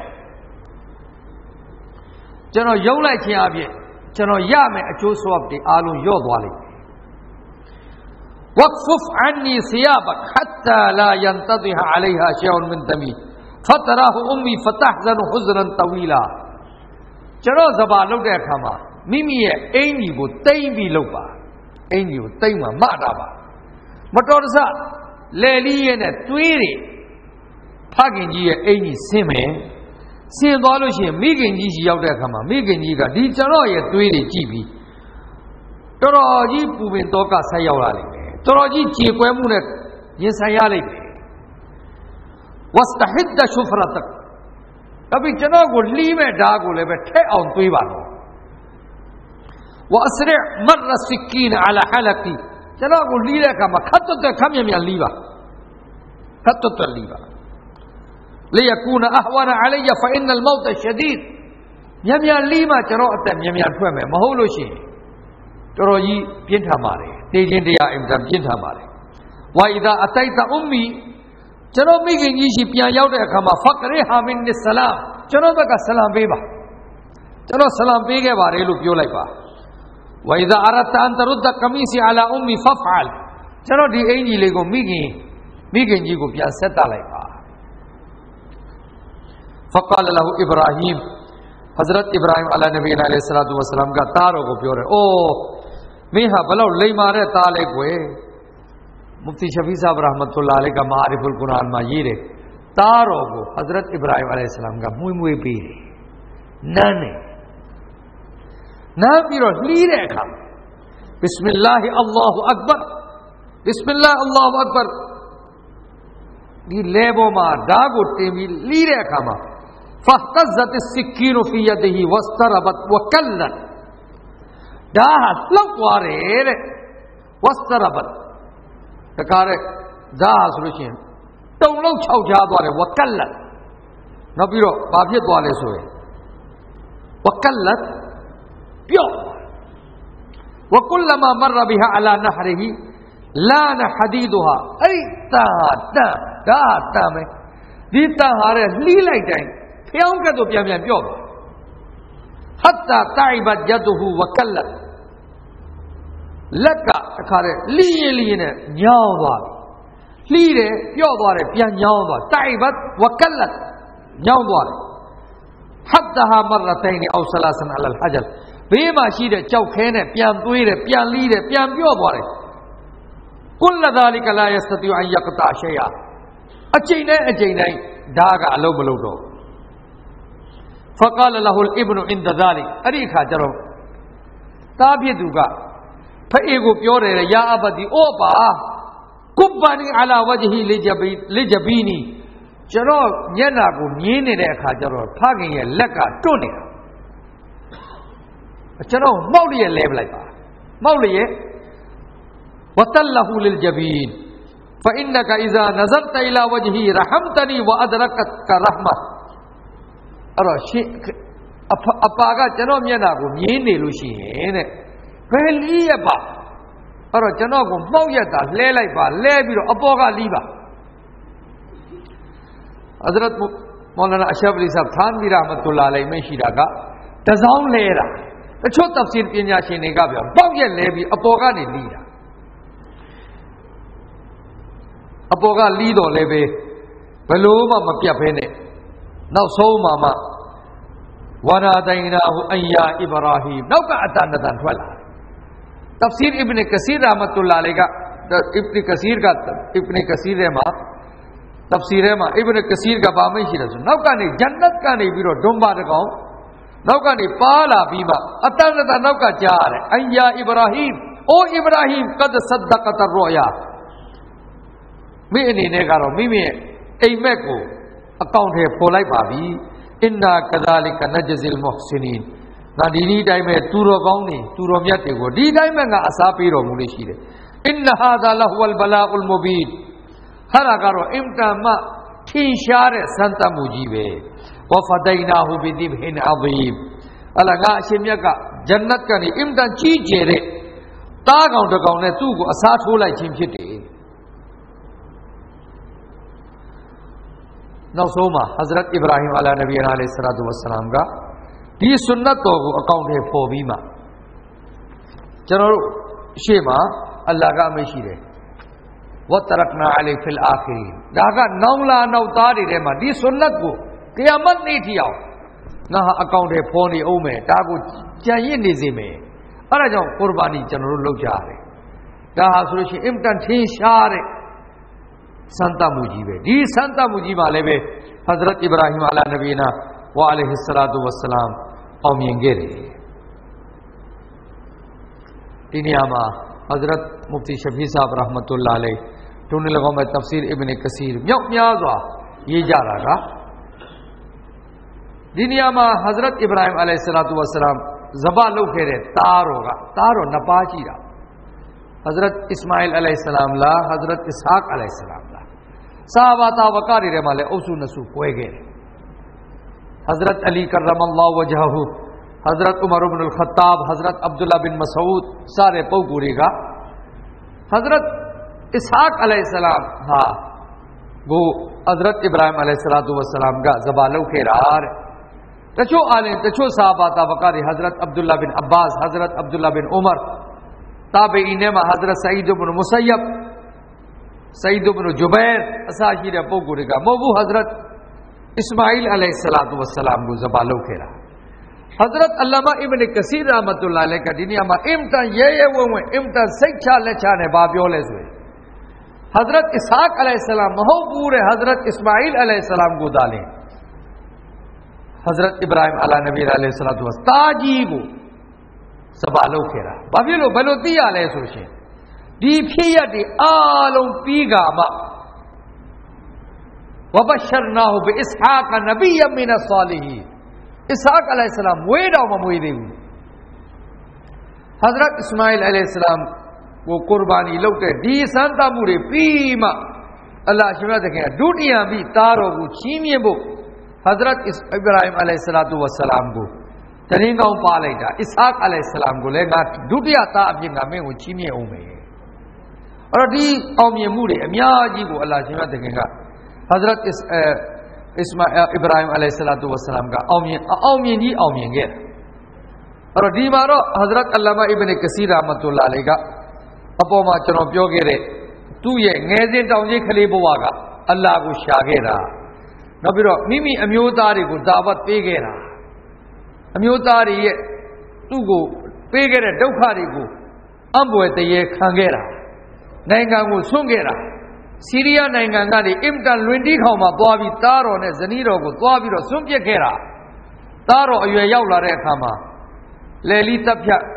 ကျွန်တော်ယုံလိုက်ခြင်းအပြင်ကျွန်တော်ရမယ်အကျိုးဆွတ်တွေအားလုံးရော့သွားလိမ့်မယ်ဝက်ဖုဖ်အန်နီဆီယာဘတ်ဟတ်တာလာယန်တဒီဟာအလိုင်ဟာရှေအွန်မင်တမီဖတရာဟူအုမ်မီဖတဟဇန်ဟူဇရန်တဝီလာကျွန်တော်စပါလုပ်တဲ့အခါမှာမိမိရဲ့အင်ကြီးကိုတိမ့်ပြီးလုပ်ပါအင်ကြီးကိုတိမ့်မှမတာပါမတော်တဆလဲလီရဲ့နဲ့တွေးတယ်ဖခင်ကြီးရဲ့အင်ကြီးဆင်းမယ်ဆင်းသွားလို့ရှိရင်မိခင်ကြီးရှိရောက်တဲ့အခါမှာမိခင်ကြီးကဒီကျွန်တော်ရဲ့တွေးတွေကြည့်ပြီးတော်တော်ကြီးပူပင်တော့ကဆက်ရောက်လာလိမ့်မယ်တော်တော်ကြီးကြေကွဲမှုနဲ့ရင်ဆိုင်ရလိမ့်မယ်ဝစတဟစ်ဒရှုဖရတ်အဘိကျွန်တော်ကိုလှီးမဲ့ဓာတ်ကိုလည်းပဲထဲအောင်တွေးပါတော့ဝအစရမရစကီနအလာဟလကီကျွန်တော်ကိုလှီးတဲ့အခါမှာခတ်တွတ်ခတ်မြန်မြန်လှီးပါခတ်တွတ်လှီးပါလျကူနအဟဝနအလိုင်ဖအင်နလ်မောတ်ရှဒီဒ်မြန်မြန်လှီးမှကျွန်တော်အသက်မြန်မြန်ထွက်မယ်မဟုတ်လို့ရှိရင်တော်တော်ကြီးပြင်းထန်ပါတယ်တေးခြင်းတရားအင်မတန်ပြင်းထန်ပါတယ်ဝါအီဒါအတိုက်တာအုမ်မီကျွန်တော်မိခင်ကြီးရှိပြန်ရောက်တဲ့အခါမှာဖကရေဟာမင်နစ်ဆလာမ်ကျွန်တော်ဘက်ကဆလမ်ပေးပါကျွန်တော်ဆလမ်ပေးခဲ့ပါတယ်လို့ပြောလိုက်ပါဝါအီဒါအရတ်တန်တရုဒ်ကမီစီအလာအုမ်မီဖဖအလ်ကျွန်တော်ဒီအင်ကြီးလေးကိုမိခင်မိခင်ကြီးကိုပြန်ဆက်တလိုက်ပါفقال له ابراهيم حضرت ابراهيم علیہ نبی علیہ الصلوۃ والسلام کا तारों कोပြောတယ်အိုးမင်းဟာဘလောက်လိမ္မာတဲ့သားလေးကွယ်မုဖတီရှဖီဆာဘ်ရဟမတ်လာအလိုင်ကမာရီဖုလ်ကုရ်အာန်မှာရေးတယ်तारों को हजरत इब्राहिम अलैहि सलाम का မွေးမွေးပေးတယ်နန်းတယ်နန်းပြီးတော့လှီးတဲ့အခါဘစ္စမစ်လာဟီအလ္လာဟူအက္ဘာဘစ္စမစ်လာအလ္လာဟူအက္ဘာဒီလေပေါ်မှာဓာတ်ကိုတင်ပြီးလှီးတဲ့အခါမှာفاهتزت السكين في يده واستربت وكلت ဒါဟာလှောက်သွားတယ်တဲ့ واستربت တခါတဲ့ဓာတ်ဆိုလို့ရှိရင်တုံလုံးခြောက်ချားသွားတယ် وكلت နောက်ပြီးတော့ဘာဖြစ်သွားလဲဆိုရင် وكلت ပြော့ وكلما مر بها على نهره لان حديدها အဲ့တာတန်ဒါတန်မယ်ဒီတန်ဟာတဲ့လှီးလိုက်တိုင်းဖျောင်းကဲ့သို့ပြန်ပြန်ပြော့သွားဟတ်တာတိုင်ဘတ်ယဒဟူဝကလတ်လက်ကတခါတဲ့လီးရင်လီးရင်နဲ့ညောင်းသွားလှီးတယ်ပြော့သွားတယ်ပြန်ညောင်းသွားတိုင်ဘတ်ဝကလတ်ညောင်းသွားတယ်ဟတ်တာဟာမရတိုင်နီအောဆလာဆန်အလလ်ဟဂျလ်ဘေးမှာရှိတဲ့ကြောက်ခဲနဲ့ပြန်သွေးတယ်ပြန်လီးတယ်ပြန်ပြော့သွားတယ်ကုလဒါလီကလာယစတီအန်ယကတာရှေယာအချိန်နဲ့အချိန်တိုင်းဒါကအလုံးမလုံးတော့فقال له الابن عند ذلك အဲ့ဒီအခါကျတော့တားဖြစ်သူက فإيغو بيوري يا أبدي أوبا كباني على وجهي لجبيني جرو يناغو نيني ريخا جرو فاقين لكا توني جرو مولي الليب لايبا مولي وطله للجبين فإنك إذا نظرت إلى وجهي رحمتني وأدركتك رحمة أرى شيء أباغا جنو ميناغو نيني لشيين فهلي يبا أرى جنوغو مويتا لي لايبا لي بيرو أبوغا ليبا حضرت مولانا اشرف علی صاحب تھانوی رحمت اللہ علیہ میں شیرا کا تزاؤں لے رہا چھو تفسیر پینیا شینے کا بھی مویت لے بھی اپوغا نے لی رہا اپوغا لی دو لے بے بلوما مکیا پھینے نو سو ماما ونادیناہو ایا ابراہیم نو کا عطا ندان فلا تفسیر ابن کثیر رحمت اللہ علیہ کا ابن کثیر کا ابن کثیر رحمت تفسیر ما ابن کثیر کا بامی شی رسول نو کا نہیں جنت کا نہیں بیرو ڈومبا رکھاؤں نو کا نہیں پالا بیما عطا ندان نو کا چار ہے ایا ابراہیم او ابراہیم قد صدقت الرؤیا میں نہیں نگارو می میں ایمے کو اکاؤنٹ ہے پولائی بابی انا کذالک نجزی المحسنین نا دی ٹائم میں تورو گاؤں تورو میاتے کو دی ٹائم میں اسا پیرو مولی شیرے ان ھذا لهو البلاء المبین ہر اگرو امتحان ما تھیشار سنتا مجیبے وفدیناہ بذبح عظیم اللہ شمیہ کا جنت کا نہیں امتحان چیز چیرے تا گاؤں ڈگاؤں نے تو کو اسا ٹھولا چھم چھٹے نو سوما حضرت ابراہیم علیہ نبی علیہ الصلوۃ والسلام کا دی سنت تو اکاؤنٹ ہے فوبیما چلو شیما اللہ کا ہمیشہ رہے وترکنا علیہ فی الاخرین داغا نولا نوتاری رہما دی سنت کو قیامت نہیں تھی آؤ نہ اکاؤنٹ ہے فونی او میں تاگو چاہیے نزی میں ارے جاؤ قربانی چنو لوگ جا رہے داہا سروشی امتن تھی شارے سنتا مجیبے دی سنتا مجیب علیہ بے حضرت ابراہیم علیہ نبینا وعلیہ الصلوۃ والسلام قومیں گرے تینیاما حضرت مفتی شفیع صاحب رحمت اللہ علیہ تونے لگوں میں تفسیر ابن کثیر میو میازوا یہ جا رہا گا دنیاما حضرت ابراہیم علیہ الصلوۃ والسلام زبا لو پھیرے تار ہوگا تارو نپاچی رہا حضرت اسماعیل علیہ السلام لا حضرت اسحاق علیہ السلام لا صحاباتا وقاری رمالے اوسو نسو کوئے گئے حضرت علی کرم اللہ وجہہ حضرت عمر بن الخطاب حضرت عبداللہ بن مسعود سارے پو پورے گا حضرت اسحاق علیہ السلام ہاں وہ حضرت ابراہیم علیہ الصلوۃ والسلام کا زبالو کے رار تچو آلے تچو صحاباتا وقاری حضرت عبداللہ بن عباس حضرت عبداللہ بن عمر تابعین میں حضرت سعید بن مسیب سعید بن جبیر اساشیر پو پورے گا مو حضرت اسماعیل علیہ الصلوۃ والسلام کو زبالو کے رار حضرت علامہ ابن کثیر رحمت اللہ علیہ کا دنیا میں امتحان یہ یہ وہ امتحان سچا لچا نے بابیولے سے حضرت اسحاق علیہ السلام مہو پورے حضرت اسماعیل علیہ السلام کو ڈالیں حضرت ابراہیم علیہ نبی علیہ الصلوۃ والسلام تاجیب سبالو کھیرا بابیلو بلوتی علیہ سوچے دی پھیا دی آلوں پیگا ما وبشرناہ باسحاق نبیا من الصالحین اسحاق علیہ السلام ویڈا مموی دے حضرت اسماعیل علیہ السلام وہ قربانی لوٹے دی سانتا مورے پیما اللہ شمیہ دیکھیں ڈوٹیاں بھی تارو کو چیمیے بو حضرت ابراہیم علیہ الصلوۃ والسلام کو ترینگا ہوں پا لے جا اسحاق علیہ السلام کو لے گا ڈوٹیا تا اب جنگا میں وہ چیمیے ہوں میں اور دی قومی مورے امیاں جی کو اللہ شمیہ دیکھیں گا حضرت اس ابراہیم علیہ الصلوۃ والسلام کا اومین جی اومین گے اور دیوارو حضرت علامہ ابن کثیر رحمت اللہ علیہ کا اپو ما چنو پیو گے رے تو یہ نیزین ٹاؤں جی کھلی بوا گا اللہ کو شاگے رہا نبیرو میمی امیوتاری کو دعوت پی گے رہا امیوتاری یہ تو کو پی گے رہے دوکھاری کو امبوے تے یہ کھانگے رہا نینگا کو سنگے رہا سیریا نینگا نے امتحان لوینڈی کھاؤں ما دوابی تارو نے زنیروں کو دوابی رو سنگے کھیرا تارو ایو یاو لارے کھاما لیلی تب یا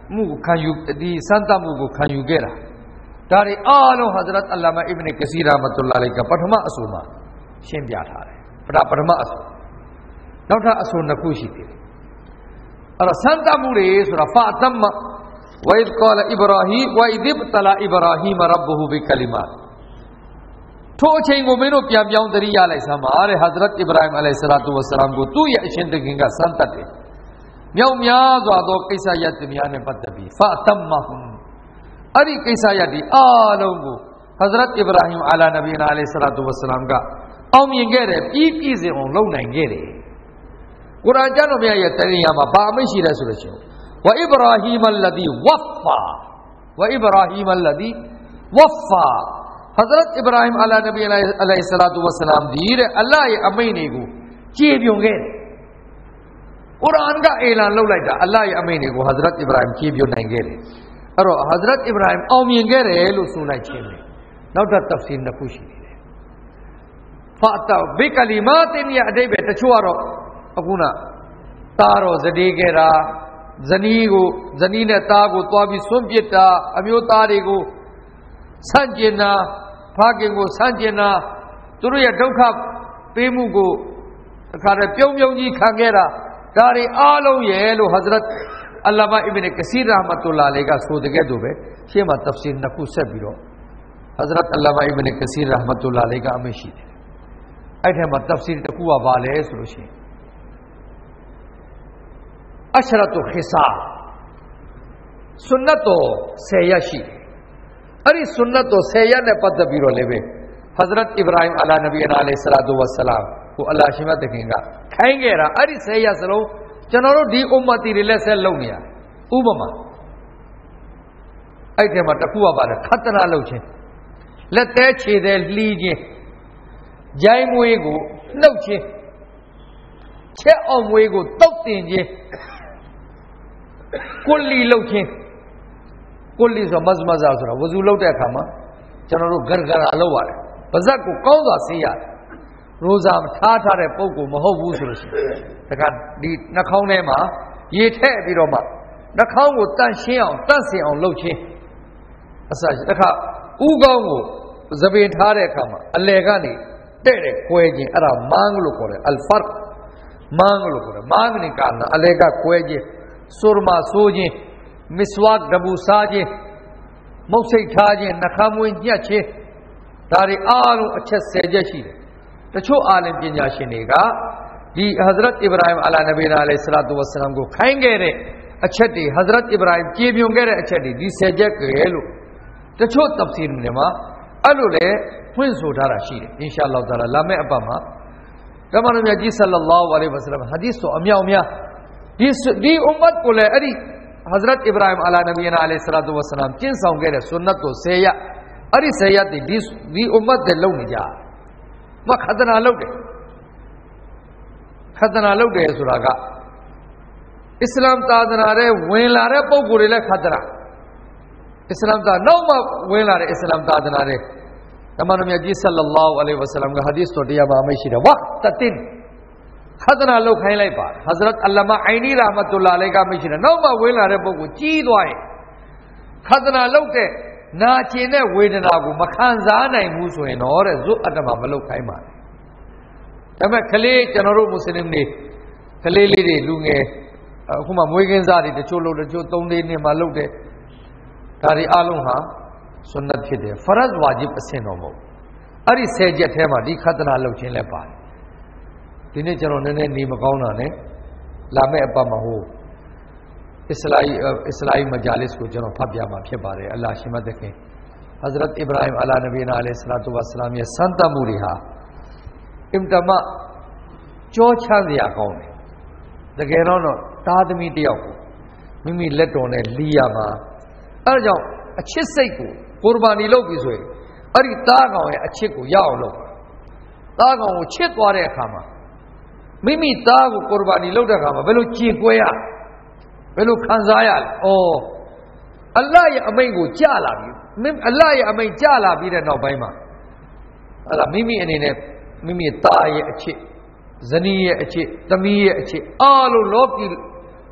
မှုခံယူဒီစမ်းသပ်မှုကိုခံယူခဲ့တာဒါတွေအားလုံး Hazrat Allama Ibn Kathir rahmatullah alayhi ကပထမအဆိုမှာရှင်းပြထားတယ်ပထပထမအဆိုနောက်ထပ်အဆိုနှစ်ခုရှိသေးတယ်အဲ့တော့စမ်းသပ်မှုတွေဆိုတာ fa'tamma wa id qala Ibrahim wa id ibtala Ibrahim rabbuhu bi kalimat ထိုအချိန်ကိုမင်းတို့ပြန်ပြောင်းသတိရလိုက်စမ်းပါတဲ့ Hazrat Ibrahim alayhi salatu wassalam ကိုသူ့ရဲ့အရှင်သခင်ကစမ်းသပ်တယ်မြောက်များစွာသောကိစ္စရပ်များနဲ့ပတ်သက်ပြီး fa'tammahum အဲ့ဒီကိစ္စရပ်ဒီအားလုံးကို Hazrat Ibrahim ala nabiyina alayhi salatu wassalam ကအောင်မြင်ခဲ့တယ်ပြီးပြည့်စုံအောင်လုပ်နိုင်ခဲ့တယ်ကုရ်အာန်ကျမ်းတော်မြတ်ရဲ့တရားမှာဘာအမိန့်ရှိလဲဆိုလို့ရှိရင် wa Ibrahim alladhi waffa wa Ibrahim alladhi waffa Hazrat Ibrahim ala nabiyina alayhi salatu wassalam ဒီတဲ့အလ္လာဟ်ရဲ့အမိန့်တွေကိုကျေပွန်ခဲ့တယ်ကုရ်အာန်ကအေလံလုပ်လိုက်တာအလ္လာဟ်ရဲ့အမိန့်တွေကို Hazrat Ibrahim ကျေပွန်နိုင်ခဲ့တယ်အဲ့တော့ Hazrat Ibrahim အောင်မြင်ခဲ့တယ်လို့ဆိုလိုက်ခြင်းပဲနောက်ထပ် tafsir နှစ်ခုရှိတယ်ဖာတာဘီကလီမာတင်ရဲ့အဓိပ္ပာယ်တချို့ကတော့အခုနသားတော်ဇနီးခဲ့တာဇနီးကိုဇနီးနဲ့သားကိုတွားပြီးဆွန့်ပစ်တာအမျိုးသားတွေကိုဆန့်ကျင်တာဖခင်ကိုဆန့်ကျင်တာသူတို့ရဲ့ဒုက္ခပေးမှုကိုအခါတည်းပြုံးပြုံးကြီးခံခဲ့တာဒါတွေအားလုံးရဲ့လို့ Hazrat Allama Ibn Kathir rahmatullah alayhi ကဆိုတဲ့ကဲ့သို့ပဲရှင်းမှာ tafsir နှစ်ခုဆက်ပြီးတော့ Hazrat Allama Ibn Kathir rahmatullah alayhi ကအမိန့်ရှိတယ်အဲ့ထဲမှာ tafsir တစ်ခုကဘာလဲဆိုလို့ရှိရင်အရှရတုခိဆာဆွန်နတ်တော်ဆယ်ရပ်ရှိတယ်အဲ့ဒီဆွန်နတ်တော်ဆယ်ရပ်နဲ့ပတ်သက်ပြီးတော့လည်းပဲ Hazrat Ibrahim ala nabiyina alayhi salatu wassalam ကိုအလ္လာဟ်ရှင်မသခင်ကခိုင်းခဲ့တာအဲ့ဒီဆယ်ရပ်စလုံးကျွန်တော်တို့ဒီဥမ္မတီတွေလက်ဆက်လုပ်နေရဥပမာအဲ့ဒီမှာတစ်ခုကပါလဲခတနာလုပ်ခြင်းလက်သေးခြေသေးလှီးခြင်းဂျိုင်းမွေးကိုနှုတ်ခြင်းချက်အောင်မွေးကိုတုတ်တင်ခြင်းကုလီလုပ်ခြင်းကုလီဆိုမဇမဇာဆိုတာဝဇူလုပ်တဲ့အခါမှာကျွန်တော်တို့ဂရဂရာလုပ်ရတယ်ပါဇက်ကိုကောင်းစွာဆေးရတယ်ရိုဇာထားထားတဲ့ပုံကိုမဟုတ်ဘူးဆိုလို့ရှိရင်ဒါကဒီနှာခေါင်းထဲမှာရေထည့်ပြီးတော့မှနှာခေါင်းကိုတန့်ရှင်းအောင်တန့်စင်အောင်လုပ်ခြင်းအစတခါဥကောင်းကိုသပင်ထားတဲ့အခါမှာအလယ်ကနေတဲ့တဲ့ခွဲခြင်းအဲ့ဒါမန်းလို့ခေါ်တယ်အလ်ဖတ်မန်းလို့ခေါ်တယ်မန်းကနေကနာအလယ်ကခွဲခြင်းဆူရမာဆိုးခြင်းမစ္စဝတ်ဒဘူစားခြင်းမုတ်စိတ်ထားခြင်းနှာခမ်းမွေးညှက်ခြင်းဒါတွေအားလုံးအချက်ဆယ်ချက်ရှိတယ်တချို့အာလင်ပညာရှင်တွေကဒီ Hazrat Ibrahim ala nabiyina alayhi salatu wassalam ကိုခိုင်းခဲ့တဲ့အချက်တွေ Hazrat Ibrahim ကျေပွန်ခဲ့တဲ့အချက်တွေဒီဆယ်ချက်ကဲလို့တချို့ tafsir တွေမှာအဲ့လိုလေဖွင့်ဆိုထားတာရှိတယ်အင်ရှာအလ္လာဟ်တာအာလာလာမယ့်အပတ်မှာဓမ္မတော်မြတ်ကြီး sallallahu alaihi wasallam ဟာဒီသ်ဆိုအမြောက်များဒီဒီ ummah ကိုလည်းအဲ့ဒီ Hazrat Ibrahim ala nabiyina alayhi salatu wassalam ကျင့်ဆောင်ခဲ့တဲ့ sunnat ကိုဆယ်ရပ်အဲ့ဒီဆယ်ရပ်တွေဒီဒီ ummah တွေလုပ်နေကြမခဒနာလုပ်တယ်ခဒနာလုပ်တယ်ဆိုတာကအစ္စလာမ်သာသနာရဲ့ဝင်လာတဲ့ပုံကိုယ်တွေလည်းခဒနာအစ္စလာမ်သာနောက်မှဝင်လာတဲ့အစ္စလာမ်သာသနာရဲ့ဓမ္မတော်မြတ်ကြီး sallallahu alaihi wasallam က hadith တော်တရားမှာအမိန့်ရှိတယ်ဝတ်တတင်ခဒနာလုပ်ခိုင်းလိုက်ပါ Hazrat Allama Aini rahmatullah alayhi ကမိန့်ရှိတယ်နောက်မှဝင်လာတဲ့ပုံကိုကြီးသွားရင်ခဒနာလုပ်တဲ့နာကျင်တဲ့ဝေဒနာကိုမခံစားနိုင်ဘူးဆိုရင်တော့တဲ့ဇွတ်အတ္တမမလုပ်ခိုင်းပါနဲ့ဒါပေမဲ့ကလေးကျွန်တော်တို့မွတ်စလင်တွေကလေးလေးတွေလူငယ်အခုမှမွေးကင်းစားတွေတချို့လုပ်တချို့သုံးလေးနှစ်မှလုပ်တယ်ဒါတွေအလုံးဟာဆွန်နတ်ဖြစ်တယ်ဖရဇ်ဝါဂျစ်အဆင့်တော်မဟုတ်အဲ့ဒီဆယ်ချက်ထဲမှာဒီခဒနာလုပ်ခြင်းလည်းပါတယ်ဒီနေ့ကျွန်တော်နည်းနည်းနေမကောင်းတာနဲ့လာမယ့်အပတ်မှာဟိုအစ္စလာမ်အစ္စလာမ်မဂျာလစ်ကိုကျွန်တော်ဖတ်ပြမှာဖြစ်ပါတယ်အလ္လာဟ်ရှင်မသခင် Hazrat Ibrahim ala nabiyina alayhi salatu wassalam ရဲ့စံတတ်မှုတွေဟာအင်တမကြောချမ်းစရာကောင်းတယ်တကယ်တော့တားသမီးတယောက်ကိုမိမိလက်တော်နဲ့လီးရမှာအဲဒါကြောင့်အချစ်စိတ်ကိုကိုရ်ဘာနီလုပ်ပြီးဆိုရင်အဲ့ဒီသားကောင်ရဲ့အချစ်ကိုရအောင်လုပ်သားကောင်ကိုချစ်သွားတဲ့အခါမှာမိမိသားကိုကိုရ်ဘာနီလုပ်တဲ့အခါမှာဘယ်လိုကြည်ကွဲရဘယ်လိုခံစားရလဲ။အော်အလ္လာဟ်ရဲ့အမိန့်ကိုကြားလာပြီ။အလ္လာဟ်ရဲ့အမိန့်ကြားလာပြီးတဲ့နောက်ပိုင်းမှာအဲ့ဒါမိမိအနေနဲ့မိမိသားရဲ့အချစ်ဇနီးရဲ့အချစ်သမီးရဲ့အချစ်အားလုံးလောကီ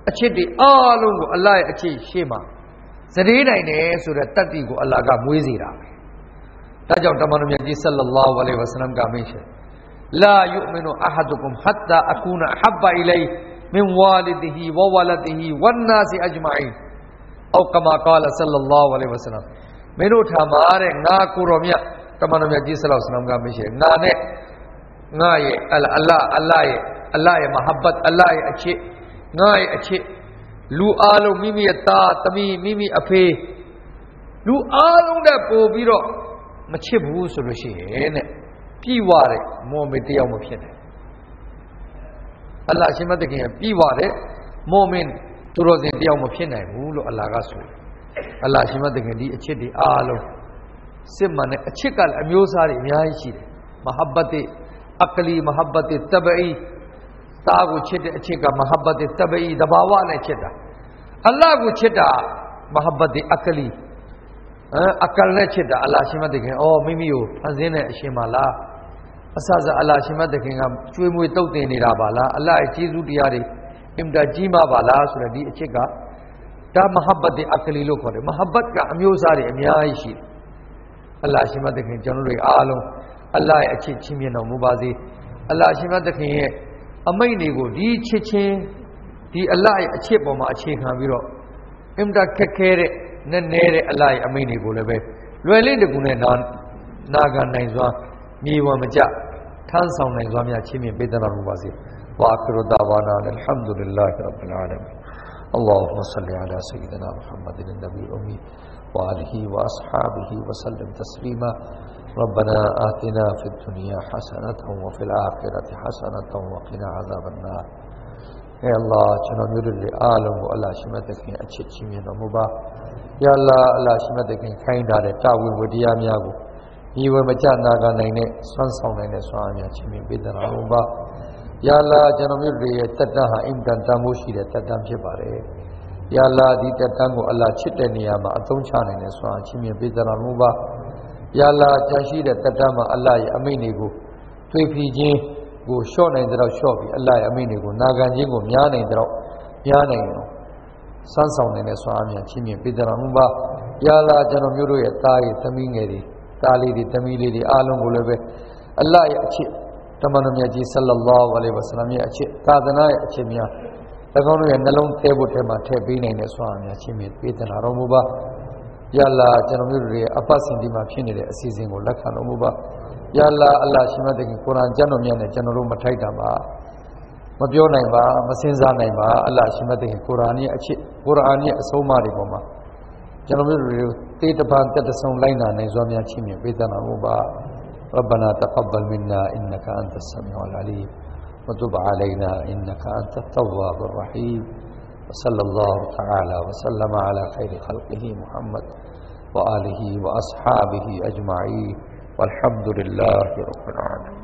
အချစ်တွေအားလုံးကိုအလ္လာဟ်ရဲ့အချစ်ရှေ့မှာစရေးနိုင်တယ်ဆိုတဲ့တတ္တိကိုအလ္လာဟ်ကမွေးစေတာပဲဒါကြောင့်တမန်တော်မြတ်ကြီးဆလ္လာလာဟူအလိုင်ဝါဆလမ်ကမိန့်ရှင်လာယုမီနူအဟဒုကုမ်ဟတ်တာအကူနာဟဘ္ဘအီလိုင်မင်ဝါလီဒီဟီဝဝလဒီဟီဝန်နာစီအဂျမအီန်အောက်ကမာကာလဆလ္လာလာဟူအလိုင်ဝါဆလမ်မင်းတို့ထာမှာတဲ့ငါကိုတော်မြတ်တမန်တော်မြတ်ကြီးဆလ္လာလာဟူအလိုင်ဝါဆလမ်ကမိန့်ရှင်ငါနဲ့ငါရဲ့အလ္လာဟ်အလ္လာဟ်ရဲ့အလ္လာဟ်ရဲ့မဟဘ္ဘတ်အလ္လာဟ်ရဲ့အချစ်ငါရဲ့အချစ်လူအားလုံးမိမိရဲ့သားသမီးမိမိအဖေလူအားလုံးတဲ့ပို့ပြီးတော့မချစ်ဘူးဆိုလို့ရှိရင်တဲ့ပြည်ဝတဲ့မော်မင်တယောက်မဖြစ်နိုင်အလ္လာဟ်ရှင်မတခင်ပြည်ဝတဲ့မော်မင်သူတော်စင်တယောက်မဖြစ်နိုင်ဘူးလို့အလ္လာဟ်ကဆိုအလ္လာဟ်ရှင်မတခင်ဒီအချစ်တွေအားလုံးစစ်မှန်တဲ့အချစ်ကလည်းအမျိုးအစားတွေအများကြီးရှိတယ်မဟဘ္ဘတ်အကလီမဟဘ္ဘတ်တဘအီသားကိုချစ်တဲ့အချစ်ကမဟဘ္ဘတ်တဘအီတဘာဝနဲ့ချစ်တာအလ္လာဟ်ကိုချစ်တာမဟဘ္ဘတ်အကလီအကလနဲ့ချစ်တာအလ္လာဟ်ရှင်မတခင်အော်မိမိကိုဖန်ဆင်းတဲ့အရှင်မလားအစစအလ္လာဟ်ရှင်မတခင်ကကျွေးမွေးတုတ်တင်နေတာပါလားအလ္လာဟ်ရဲ့ကျေးဇူးတရားတွေအင်တာကြီးမားပါလားဆိုတဲ့ဒီအချစ်ကဒါမဟဘ္ဘတ်အကလီလို့ခေါ်တယ်မဟဘ္ဘတ်ကအမျိုးအစားတွေအများကြီးရှိတယ်အလ္လာဟ်ရှင်မတခင်ကျွန်တော်တို့အားလုံးအလ္လာဟ်ရဲ့အချစ်ချင်းမြတ်တော်မူပါစေအလ္လာဟ်ရှင်မတခင်ရဲ့အမိန့်တွေကိုဒီချစ်ချင်းဒီအလ္လာဟ်ရဲ့အချစ်ပေါ်မှာအခြေခံပြီးတော့အင်တာခက်ခဲတဲ့နဲ့နဲတဲ့အလ္လာဟ်ရဲ့အမိန့်တွေကိုလည်းပဲလွယ်လင့်တကူနဲ့နာနာခံနိုင်စွာမြေဝံမကြထမ်းဆောင်နိုင်စွာများချင်းမြင်ပေးသနာမူပါစေဝါအခရဒဝါနာအလ်ဟမ်ဒူလ illah ရဗ်ဘ်အာလမင်အလ္လာဟူမဆလ်လီအလာဆယီဒနာမုဟမ္မဒ်နဘီအူမီဝအာလီဟီဝအဆဟာဘီဟီဝဆလမ်တစလီမာ ربنا آتنا في الدنيا حسنة وفي الآخرة حسنة وقنا عذاب النار يا الله ကျွန်တော်မျိုးတွေအားလုံးကိုအလ္လာဟ်ရှိမတခင်အချစ်ချင်းမြတ်တော်မူပါယာအလ္လာဟ်အလ္လာဟ်ရှိမတခင်ခိုင်းထားတဲ့တာဝန်ဝတ္တရားများကိုညီဝမကြနာခံနိုင်တဲ့ဆွမ်းဆောင်နိုင်တဲ့ဆွမ်းအားများချင်းမြတ်ပေးသနာမူပါယာအလ္လာဟ်ကျွန်တော်မျိုးတွေရဲ့တတ်တဟာအင်တန်တန်မိုးရှိတဲ့တတ်တမ်းဖြစ်ပါတယ်ယာအလ္လာဟ်ဒီတတ်တမ်းကိုအလ္လာဟ်ချစ်တဲ့နေရာမှာအသုံးချနိုင်တဲ့ဆွမ်းအားချင်းမြတ်ပေးသနာမူပါယာလာကြံရှိတဲ့တတ္တမှာအလ္လာဟ်ရဲ့အမိန့်တွေကိုတွေးဖီခြင်းကိုလျှော့နိုင်တဲ့တော့လျှော့ပြီးအလ္လာဟ်ရဲ့အမိန့်တွေကိုနာခံခြင်းကိုများနိုင်တဲ့တော့များနိုင်အောင်စမ်းဆောင်နိုင်တဲ့ဆွမ်းအားများချင်းမြင်ပေးကြတော်မူပါယာလာကျွန်တော်မျိုးတို့ရဲ့သားရဲ့သမီးငယ်တွေသားလေးတွေသမီးလေးတွေအားလုံးကိုလည်းပဲအလ္လာဟ်ရဲ့အချစ်တမန်တော်မြတ်ကြီးဆလ္လာလာဟူအလိုင်ဝါဆလမ်ရဲ့အချစ်သာသနာရဲ့အချစ်များ၎င်းတို့ရဲ့နှလုံးထဲဖို့ထဲမှာထည့်ပေးနိုင်တဲ့ဆွမ်းအားများချင်းမြင်ပေးကြတော်မူပါယာအလ္လာဟ်ကျွန်တော်တို့ရဲ့အပတ်စဉ်ဒီမှာဖြစ်နေတဲ့အစီအစဉ်ကိုလက်ခံတော်မူပါယာအလ္လာဟ်အလ္လာဟ်ရှိမတခင်ကုရ်အာန်ကျမ်းတော်မြတ်နဲ့ကျွန်တော်တို့မထိုက်တာပါမပြောနိုင်ပါမစင်စားနိုင်ပါအလ္လာဟ်ရှိမတခင်ကုရ်အာန်ရဲ့အချစ်ကုရ်အာန်ရဲ့အဆုံးအမတွေပေါ်မှာကျွန်တော်တို့တေတပံတက်တဆုံးလိုက်နာနိုင်စွာများချင်းမြင်ပေးသနာမူပါ ربنا تقبل منا إنك أنت السميع العليم وتب علينا إنك أنت التواب الرحيم وصلى الله تعالى وسلم على خير خلقه محمد وآله وأصحابه أجمعين والحمد لله رب العالمين